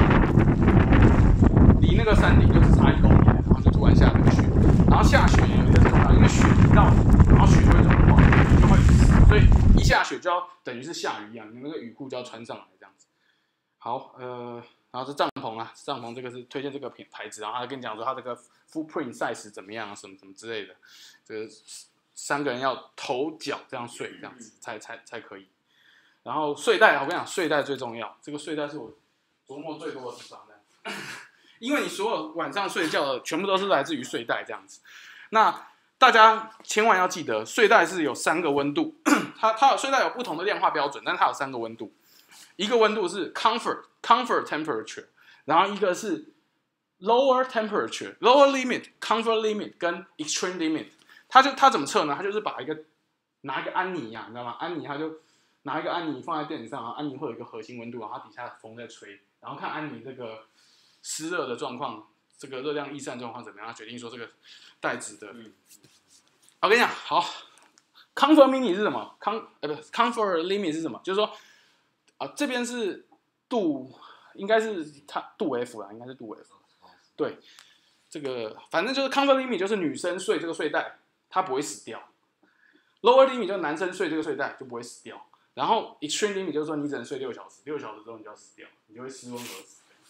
那个山顶就只差1公里，然后就突然下了雪，然后下雪有一个重要，因为雪一到，然后雪会融化，就会湿，所以一下雪就要等于是下雨一样，你那个雨裤就要穿上来这样子。好，然后是帐篷啊，帐篷这个是推荐这个牌子，然后他跟你讲说他这个 footprint size 怎么样，什么之类的，这个3个人要头脚这样睡，这样子才可以。然后睡袋，我跟你讲，睡袋最重要。这个睡袋是我琢磨最多的地方，因为你所有晚上睡觉的全部都是来自于睡袋这样子。那大家千万要记得，睡袋是有3个温度，它睡袋有不同的量化标准，但是它有3个温度。一个温度是 comfort temperature， 然后一个是 lower temperature，lower limit，comfort limit 跟 extreme limit。它怎么测呢？它就是拿一个安妮呀，你知道吗？安妮它就拿一个安妮放在垫子上，然后安妮会有一个核心温度，然后它底下风在吹，然后看安妮这个湿热的状况，这个热量逸散状况怎么样，决定说这个袋子的。我跟你讲，好 ，comfort limit 是什么？comfort limit 是什么？就是说，这边是度，应该是它度 F 啦，应该是度 F。对，这个反正就是 comfort limit 就是女生睡这个睡袋，它不会死掉。lower limit 就是男生睡这个睡袋就不会死掉。然后 extreme limit 就是说你只能睡6小时，6小时之后你就要死掉，你就会失温而死。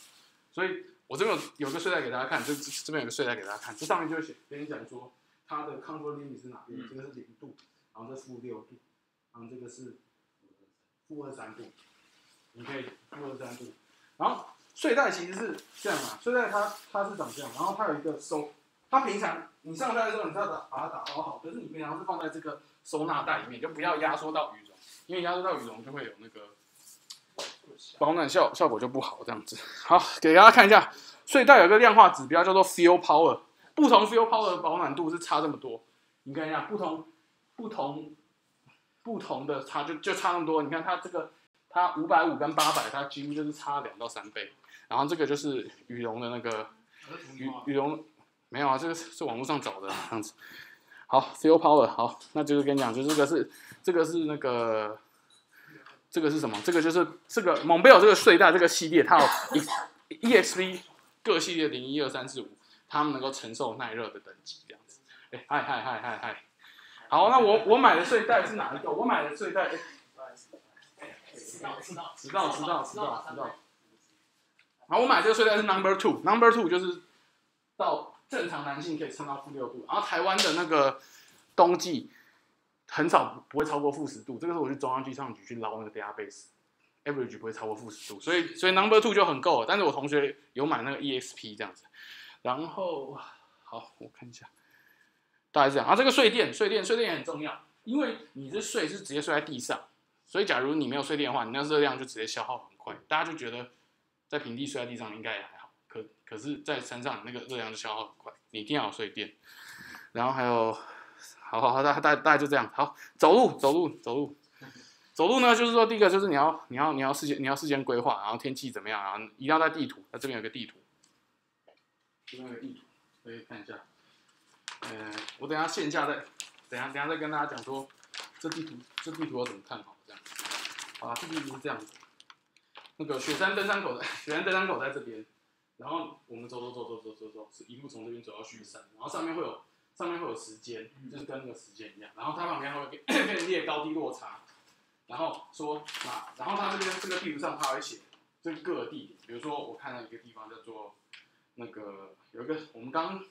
所以我这边有个睡袋给大家看，这边有个睡袋给大家看，这上面就会写跟你讲说它的 comfort limit 是哪边，这个是0度，然后这是-6度，然后这个是-23度，你可以-23度，然后睡袋其实是这样嘛，睡袋它是长这样，然后它有一个收，它平常你上山的时候你要把它打包好，可是你平常是放在这个收纳袋里面，就不要压缩到羽绒，因为压缩到羽绒就会有那个保暖效果就不好，这样子。好，给大家看一下，睡袋有个量化指标叫做 feel power， 不同 feel power 的保暖度是差这么多。你看一下，不同的差就差那么多。你看它这个，它550跟800，它几乎就是差2到3倍。然后这个就是羽绒的那个羽绒，没有啊，这个是网络上找的这样子。好 ，feel power， 好，那就是跟你讲，就这个是那个。这个是什么？这个就是这个蒙贝尔这个睡袋这个系列，它有 EXP 各系列0、1、2、3、4、5，它们能够承受耐热的等级这样子。哎，嗨，好，那我买的睡袋是哪一个？我买的睡袋，知道。然后我买这个睡袋是 Number 2 就是到正常男性可以撑到-6度，然后台湾的那个冬季。很少不会超过-10度，这个是我去中央气象局去捞那个 database，average 不会超过-10度，所以 number 2就很够了。但是我同学有买那个 EXP 这样子，然后好，我看一下，大概是这样。然后这个睡垫也很重要，因为你是直接睡在地上，所以假如你没有睡垫的话，你那热量就直接消耗很快。大家就觉得在平地睡在地上应该也还好，可是在山上那个热量就消耗很快，你一定要有睡垫。然后还有。好，大概就这样。好，走路呢，就是说第一个就是你要事先规划，然后天气怎么样，然后一定要带地图。那这边有个地图，可以看一下。我等一下线下等一下再跟大家讲说这地图要怎么看好这样。好，这地图是这样子。那个雪山登山口在这边，然后我们走，是一路从这边走到旭山，然后上面会有时间，就是跟那个时间一样，然后它旁边还会给你列高低落差，然后说然后它这个地图上它会写这个各地点，比如说我看到一个地方叫做那个有一个我们刚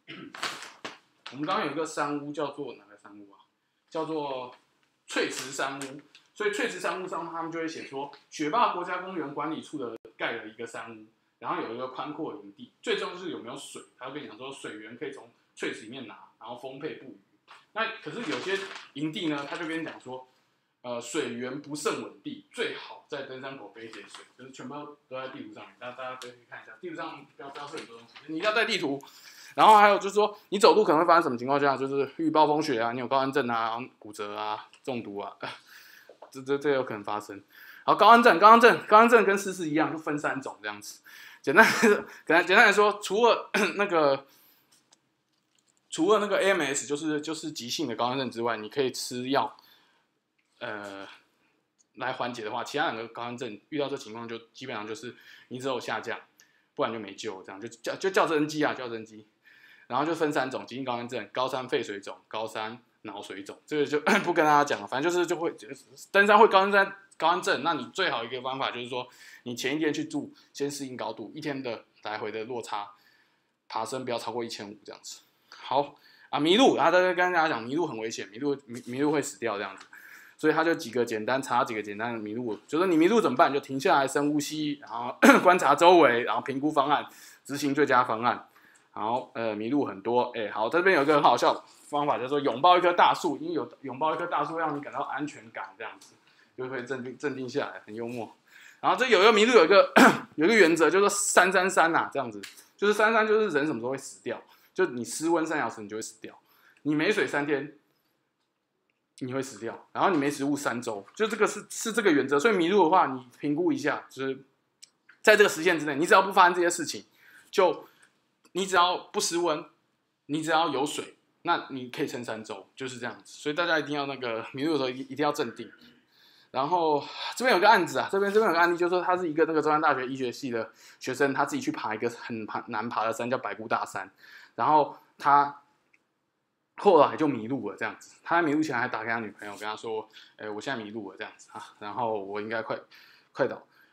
有一个山屋叫做哪个山屋啊？叫做翠池山屋，所以翠池山屋上他们就会写说雪霸国家公园管理处的盖了一个山屋，然后有一个宽阔营地，最重要是有没有水，他会跟你讲说水源可以从翠池里面拿，然后丰沛不虞。那可是有些营地呢，他就跟你讲说，水源不甚稳定，最好在登山口背一些水，就是全部都在地图上面，大家可以看一下，地图上标示很多东西，你一定要带地图。然后还有就是说，你走路可能会发生什么情况下，就是遇暴风雪啊，你有高山症啊、骨折啊、中毒啊，这有可能发生。好，高山症跟湿湿一样，就分3种这样子。简单来说，除了那个 AMS 就是急性的高山症之外，你可以吃药，来缓解的话，其他2个高山症遇到这情况就基本上就是你只有下降，不然就没救，这样就较真机。然后就分3种：急性高山症、高山肺水肿、高山脑水肿。这个就不跟大家讲了，反正就会登山会高山症。那你最好一个方法就是说，你前一天去住，先适应高度，1天的来回的落差，爬升不要超过1500这样子。好啊，迷路，他在跟大家讲迷路很危险，迷路会死掉这样子。所以他就查几个简单的迷路，就是你迷路怎么办？就停下来深呼吸，然后观察周围，然后评估方案，执行最佳方案。好，迷路很多，好，这边有一个很好笑的方法，叫做拥抱一棵大树，因为拥抱一棵大树让你感到安全感，这样子就会镇定下来，很幽默。然后这有一个迷路有一个原则，就是333呐，这样子，就是333就是人什么时候会死掉，就你失温3小时你就会死掉，你没水3天你会死掉，然后你没食物3周，就这个是这个原则。所以迷路的话，你评估一下，就是在这个时限之内，你只要不发生这些事情，你只要不失温，你只要有水，那你可以撑3周，就是这样子。所以大家一定要那个迷路的时候一定要镇定。然后这边有个案子啊，这边有个案例，就是说他是一个那个中山大学医学系的学生，他自己去爬一个很难爬的山，叫白姑大山，然后他后来就迷路了，这样子。他在迷路前还打给他女朋友，跟他说：“我现在迷路了，这样子啊，然后我应该快倒。”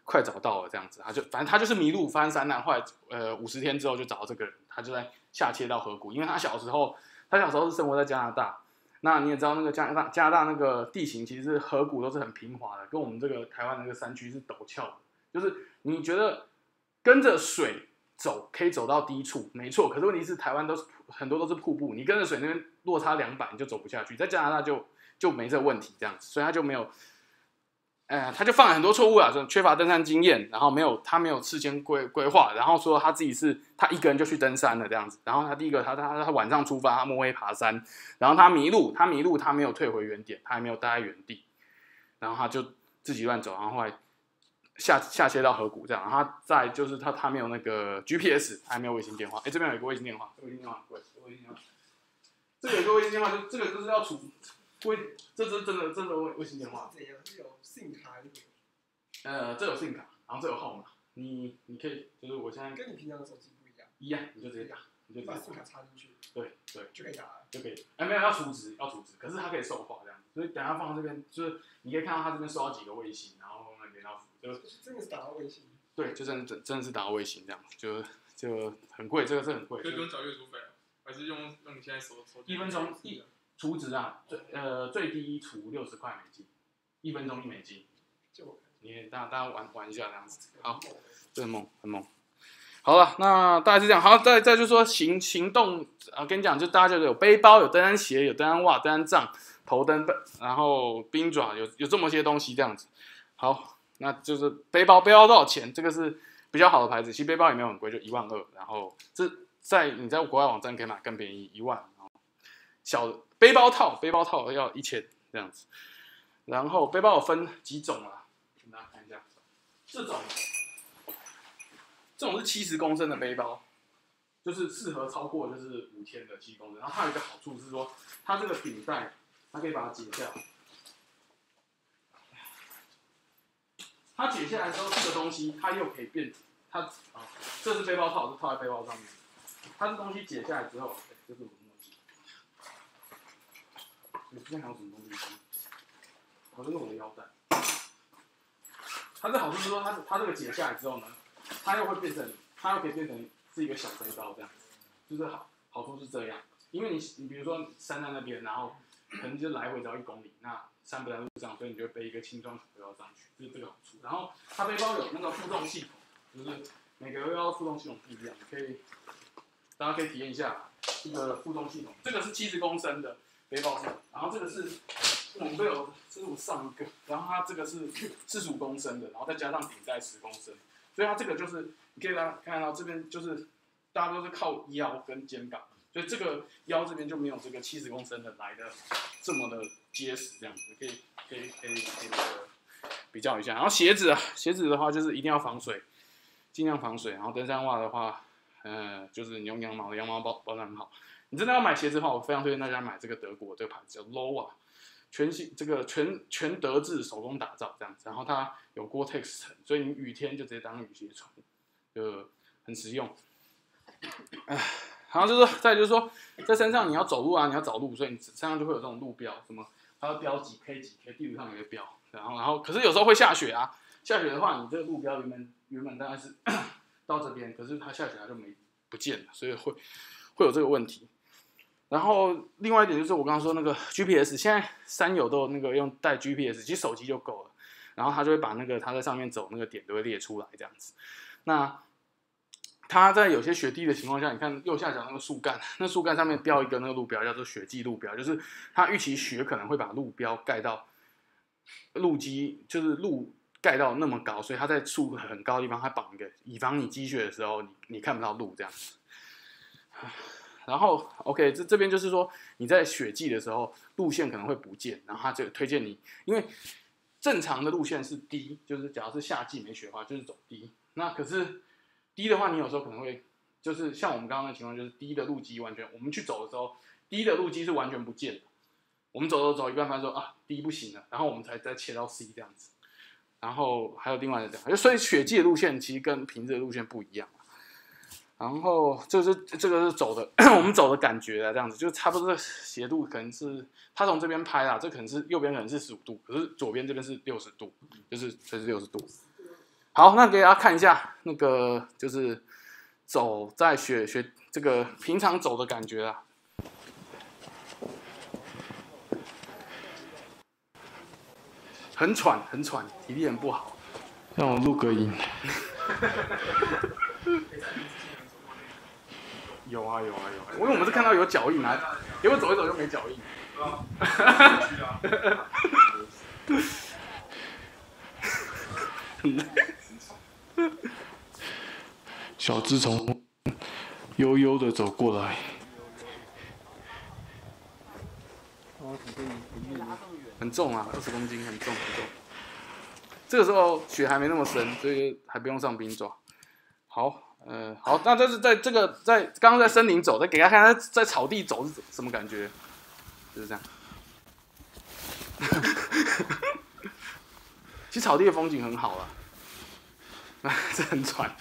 快找到了这样子，反正他就是迷路发生山难，后来50天之后就找到这个人，他就在下切到河谷，因为他小时候是生活在加拿大。那你也知道，那个加拿大那个地形其实河谷都是很平滑的，跟我们这个台湾那个山区是陡峭的。就是你觉得跟着水走可以走到低处，没错。可是问题是台湾很多都是瀑布，你跟着水那边落差200你就走不下去，在加拿大就没这个问题这样子，所以他就没有，他就犯了很多错误啊，缺乏登山经验，然后他没有事先规划，然后说他自己他一个人就去登山了这样子，然后他第一个他晚上出发，他摸黑爬山，然后他迷路，他没有退回原点，他还没有待在原地，然后他就自己乱走，然后后来下切到河谷这样，然后他再就是他没有那个 GPS， 他还没有卫星电话，这边有一个卫星电话，这个卫星电话很贵，这个卫星电话，这个有个卫星电话，这个就是要这是真的卫星电话。 怎样？是有 SIM 卡还是？ 这有 SIM 卡，然后这有号码，你可以就是我现在跟你平常的手机不一样。 一样，你就直接打， 把 SIM 卡插进去。 对， 就可以打了。 就可以。没有要储值，可是它可以受话这样，所以等下放到这边，就是你可以看到它这边收到几个卫星，然后连到就真的是打到卫星。 对，就真的是打到卫星这样，就很贵，这很贵。 可以不用缴月租费啊，还是用你现在手机？ 1分钟储值啊，最低储60块美金，1分钟1美金。你大家玩一下这样子，好，这很猛。好了，那大概是这样。好，再就是说行动啊，跟你讲，就大家就有背包，有登山鞋，有登山袜、登山杖、头灯，然后冰爪，有这么些东西这样子。好，那就是背包多少钱？这个是比较好的牌子，其实背包也没有很贵，就12000。然后你在国外网站可以买更便宜，1万。然后小的背包套要1000这样子。然后背包有分几种啊？给大家看一下，这种是70公升的背包，就是适合超过就是5天的70公升。然后它有一个好处是说，它这个顶带，它可以把它解下来。它解下来之后，这个东西它又可以变，这是背包套，是套在背包上面。它这东西解下来之后，这是我的墨镜。这边还有什么东西？这是我的腰带。它的好处是说，它这个解下来之后呢，它又可以变成是一个小背包这样子，就是好处是这样。因为你比如说山在那边，然后可能就来回只要1公里，那山不在路上，所以你就会背一个轻装小背包上去，就是这个好处。然后它背包有那个负重系统，就是每个背包负重系统不一样，大家可以体验一下这个负重系统。这个是70公升的背包系统，然后这个是我们这是我上一个，然后它这个是45公升的，然后再加上顶带10公升，所以它这个就是你可以看到这边就是大家都是靠腰跟肩膀，所以这个腰这边就没有这个70公升的来的这么的结实，这样子可以那个比较一下。然后鞋子的话就是一定要防水，尽量防水。然后登山袜的话，就是你用羊毛的，羊毛保暖很好。你真的要买鞋子的话，我非常推荐大家买这个德国这个牌子叫 Lowa， 全德制手工打造这样子，然后它有 Gore-Tex 层，所以你雨天就直接当雨鞋穿，就很实用。然后再就是说，在山上你要走路啊，你要找路，所以你山上就会有这种路标，什么它要标几 K 几 K， 地图上有个标。然后可是有时候会下雪啊，下雪的话，你这个路标原本大概是到这边，可是它下雪它就不见了，所以会有这个问题。然后另外一点就是我刚刚说那个 GPS， 现在山友都有那个用带 GPS， 其实手机就够了，然后他就会把那个他在上面走那个点都会列出来这样子。那它在有些雪地的情况下，你看右下角那个树干，那树干上面标一个那个路标叫做雪季路标，就是它预期雪可能会把路标盖到路基，就是路盖到那么高，所以它在树很高的地方它绑一个，以防你积雪的时候你看不到路这样子。然后 OK， 这边就是说你在雪季的时候路线可能会不见，然后它就推荐你，因为正常的路线是低，就是假如是夏季没雪的话就是走低，那可是低的话你有时候可能会就是像我们刚刚的情况，就是低的路基完全我们去走的时候，低的路基是完全不见的，我们走一半发现说啊低不行了，然后我们才再切到 C 这样子。然后还有另外的这样，所以雪季的路线其实跟平日的路线不一样。然后这个是走的我们走的感觉啊，这样子就差不多斜度可能是他从这边拍啦，这可能是右边可能是15度，可是左边这边是60度，就是这是60度。 好，那给大家看一下那个就是走在雪这个平常走的感觉啊。很喘，体力很不好。 让我录个音。 有啊，因为我们是看到有脚印啊，结果走一走就没脚印。 小智从悠悠的走过来， 很重啊，20公斤，很重。这个时候雪还没那么深，所以还不用上冰爪。好，那就是在刚刚在森林走，再给大家看在草地走是什么感觉，就是这样。其实草地的风景很好啦，这很喘。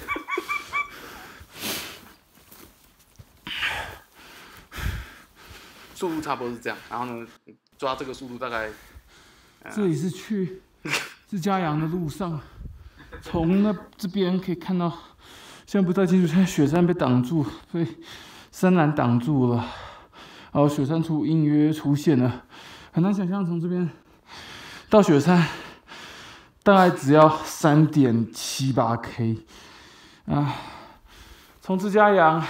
速度差不多是这样，然后呢，抓这个速度大概。 这里是去自家阳的路上，从这边可以看到，现在不太清楚，现在雪山被挡住，被山岚挡住了，然后雪山处隐约出现了，很难想象从这边到雪山大概只要3.78 K 啊，从自家阳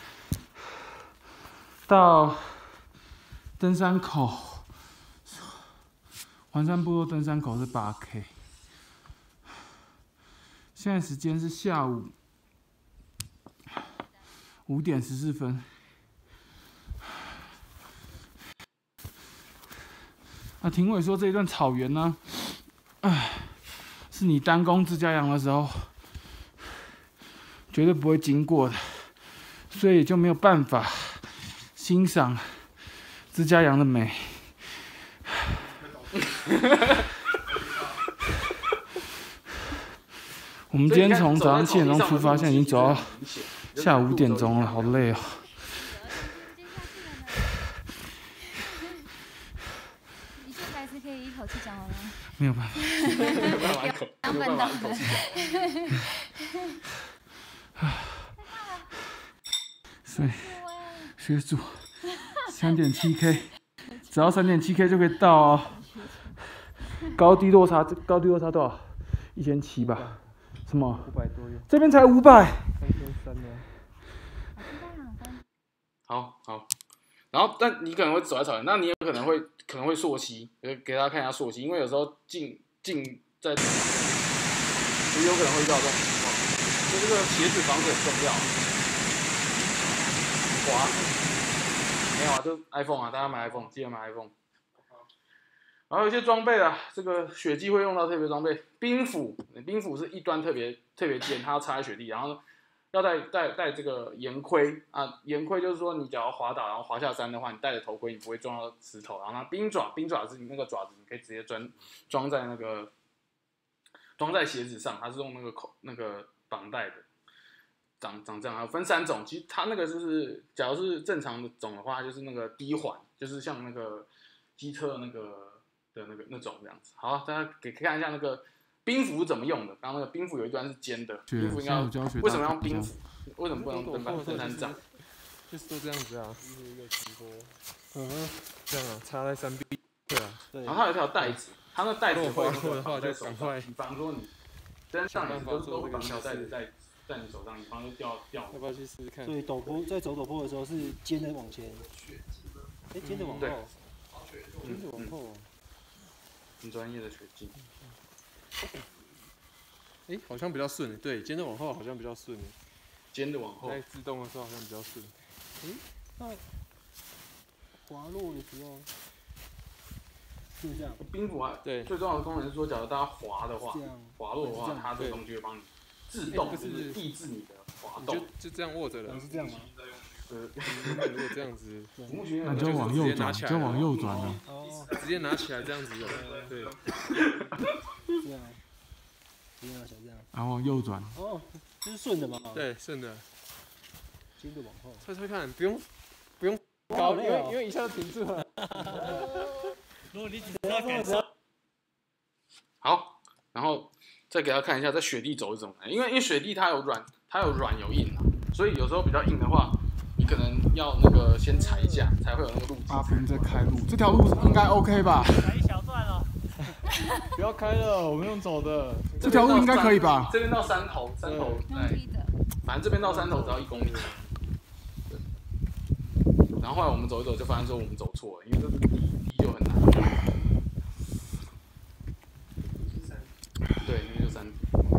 到登山口，环山部落登山口是8 K。现在时间是下午5点14分。啊，庭伟说这一段草原呢，是你单攻自家阳的时候绝对不会经过的，所以就没有办法欣赏自家阳的美。我们今天从早上7点钟出发，现在已经走到下午5点钟了，好累哦。 你现在是可以一口气讲完吗？ 没有办法， 没有办法一口气讲。 所以学组3.7 K， 只要3.7 K 就可以到哦。高低落差多少？1700吧？什么？500多有。这边才500。3.3呢？ 好，然后但你可能会走在草原，那你也可能会溯溪，给大家看一下溯溪，因为有时候进在，其实有可能会遇到这种情况，所以这个鞋子防水很重要。滑，没有啊，就 iPhone 啊，大家买 iPhone， 记得买 iPhone。然后有一些装备啊，这个雪季会用到特别装备，冰斧是一端特别尖，它要插在雪地，然后要戴这个岩盔啊，岩盔就是说你只要滑倒然后滑下山的话，你戴着头盔你不会撞到石头。然后它冰爪是你那个爪子，你可以直接装在鞋子上，它是用那个绑带的，长这样。还有分3种，其实它那个就是假如是正常的种的话，就是那个低环，就是像那个机车那种这样子。好，大家可以看一下那个冰斧怎么用的。刚刚那个冰斧有一端是尖的，冰斧应该为什么要用冰斧？为什么不能登山杖？ 就是都这样子啊，这样啊，插在山壁。对啊。 然后它有一条带子，它那带子如果滑落的话就赶快， 比方说你登上你都会绑条带子在你手上，你防止掉。 要不要去试试看？ 所以在走陡坡的时候是尖的往前，尖的往后，尖的往后。 很专业的雪镜。 好像比较顺，对，尖的往后好像比较顺。 尖的往后。 在自动的时候好像比较顺。 那滑落的时候是这样。 冰斧对，最重要的功能是说，假如大家滑落的话，它这个东西会帮你自动就是抑制你的滑动。 就这样握着了。 是这样吗？ 如果这样子， 那就往右转，就往右转了。 直接拿起来这样子的，对。 这样，直接拿起来这样。 然后往右转。 哦，这是顺的吗？ 对，顺的。 尖的往后。 猜看，不用高，因为一下就停住了。 如果你只要感受。 好，然后再给大家看一下在雪地走是怎么样，因为雪地它有软有硬啊，所以有时候比较硬的话，你可能要那个先踩一下，才会有那个路径。 阿平在开路，这条路应该 OK 吧？ 来一小段了，不要开了，我们用走的。 这条路应该可以吧？ 这边到山头，反正这边到山头只要1公里。对。然后后来我们走一走，就发现说我们走错了，因为这是低就很难。对，那边就山。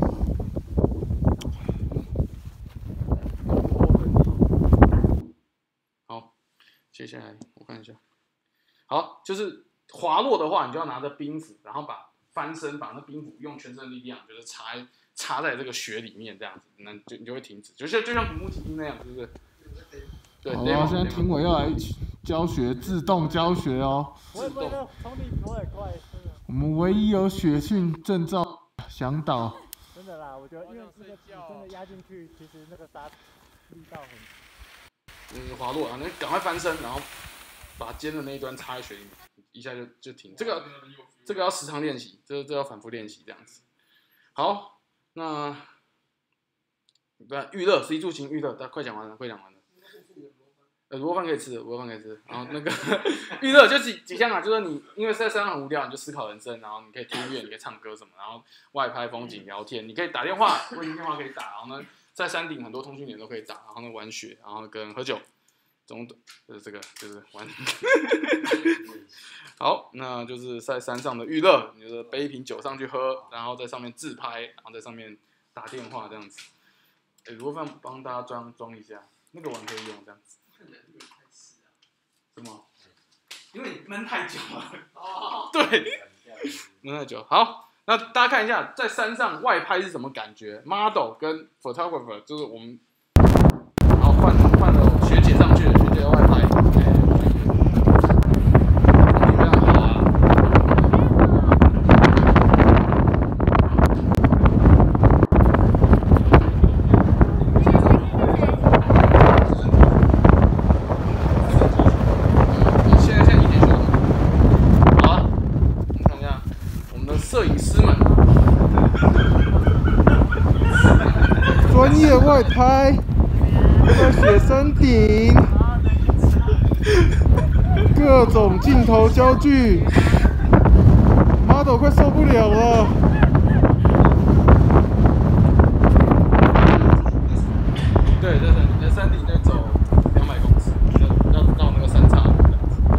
好，接下来我看一下。好，就是滑落的话，你就要拿着冰斧，然后翻身，把那冰斧用全身的力量，就是插在这个雪里面，这样子，那你就会停止，就像古墓奇兵那样，是不是？对。 好了，现在评委要来教学，自动教学哦。 我也不会冲力比我也快，真的。 我们唯一有雪训证照，向导。 真的啦，我觉得因为这个真的压进去，其实那个刹力道很。 滑落啊，那赶快翻身，然后把尖的那一端插在雪里面，一下就停。这个要时常练习，这要反复练习这样子。好，那娱乐，食衣住行娱乐，快讲完了。卤肉饭可以吃，然后那个娱乐就几项啊，就是你因为在山上很无聊，你就思考人生，然后你可以听音乐，你可以唱歌什么，然后外拍风景、聊天，你可以打电话，卫星电话可以打，然后呢，在山顶很多通讯点都可以打，然后呢玩雪，然后跟喝酒，就是玩。好，那就是在山上的娱乐，你就是背一瓶酒上去喝，然后在上面自拍，然后在上面打电话这样子。卤肉饭帮大家装一下，那个碗可以用这样子。什么？因为你闷太久了。哦。对。闷太久。好，那大家看一下，在山上外拍是什么感觉 ？model 跟 photographer 就是我们，然后换了学姐上去了，学姐外拍。 专业外拍，在雪山顶，各种镜头焦距 ，model 快受不了了。 对，在山顶再走200公尺，要到那个山岔这样子。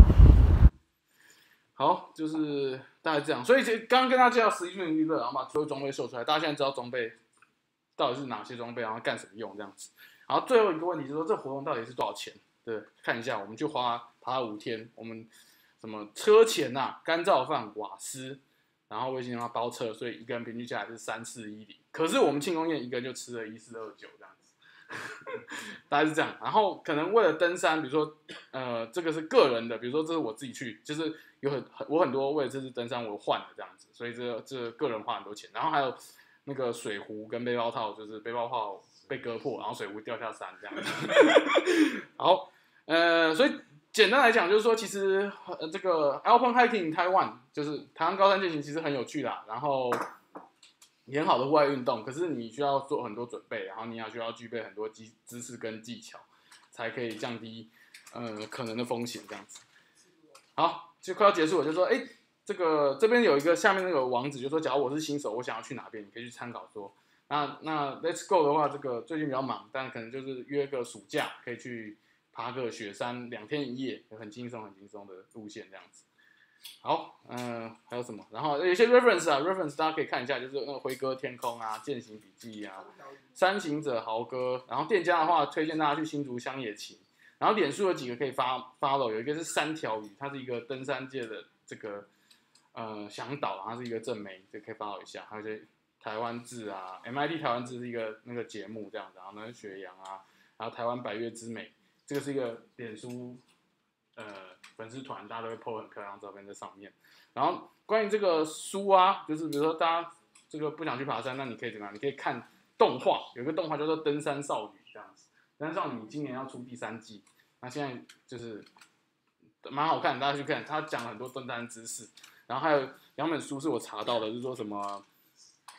好，就是大概这样。所以刚刚跟大家介绍11分娱乐，然后把所有装备秀出来，大家现在知道装备到底是哪些装备，然后干什么用这样子。然后最后一个问题是说，这活动到底是多少钱？对，看一下，我们就爬5天，我们什么车钱啊、干燥饭、瓦斯，然后卫星电话包车，所以一个人平均下来是3410。可是我们庆功宴一个人就吃了1429这样子，大概是这样。然后可能为了登山，比如说这个是个人的，比如说这是我自己去，就是我很多为了这次登山我换了这样子，所以这个人花很多钱。然后还有那个水壶跟背包套，就是背包套被割破，然后水壶掉下山这样子。好，所以简单来讲就是说，其实这个 Alpine Hiking Taiwan 就是台湾高山健行，其实很有趣啦，然后也很好的户外运动，可是你需要做很多准备，然后你也需要具备很多知识跟技巧，才可以降低可能的风险这样子。好，就快要结束了，就说这边有一个下面那个网址，就说假如我是新手，我想要去哪边，你可以去参考说。那 Let's Go 的话，这个最近比较忙，但可能就是约个暑假可以去爬个雪山2天1夜，很轻松的路线这样子。好，还有什么？然后有一些 reference 大家可以看一下，就是那个辉哥天空啊、践行笔记啊、山行者豪哥。然后店家的话，推荐大家去新竹乡野琴。然后脸书有几个可以follow， 有一个是3条鱼，它是一个登山界的这个向导，它是一个正媒，这可以 follow 一下。还有一些台湾志啊 ，MIT 台湾志是一个那个节目这样子，然后呢雪阳啊，然后台湾百越之美，这个是一个脸书粉丝团，大家都会 po 很漂亮的照片在上面。然后关于这个书啊，就是比如说大家这个不想去爬山，那你可以怎么样？你可以看动画，有一个动画叫做《登山少女》这样子，《登山少女》今年要出第3季，那现在就是蛮好看，大家去看，他讲了很多登山知识。然后还有2本书是我查到的，是说什么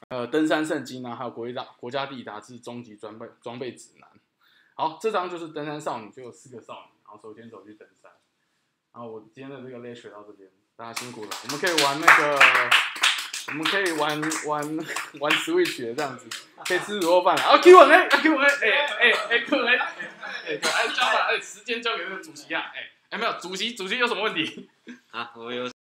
登山圣经啊，还有国家地理杂志终极装备指南。好，这张就是登山少女，就有4个少女，然后手牵手去登山。然后我今天的这个 lecture 到这边，大家辛苦了。我们可以玩玩 Switch 的这样子，可以吃卤肉饭了。啊 Q&A， Q&A， 交把时间交给这个主席啊，没有主席有什么问题？ 啊，我有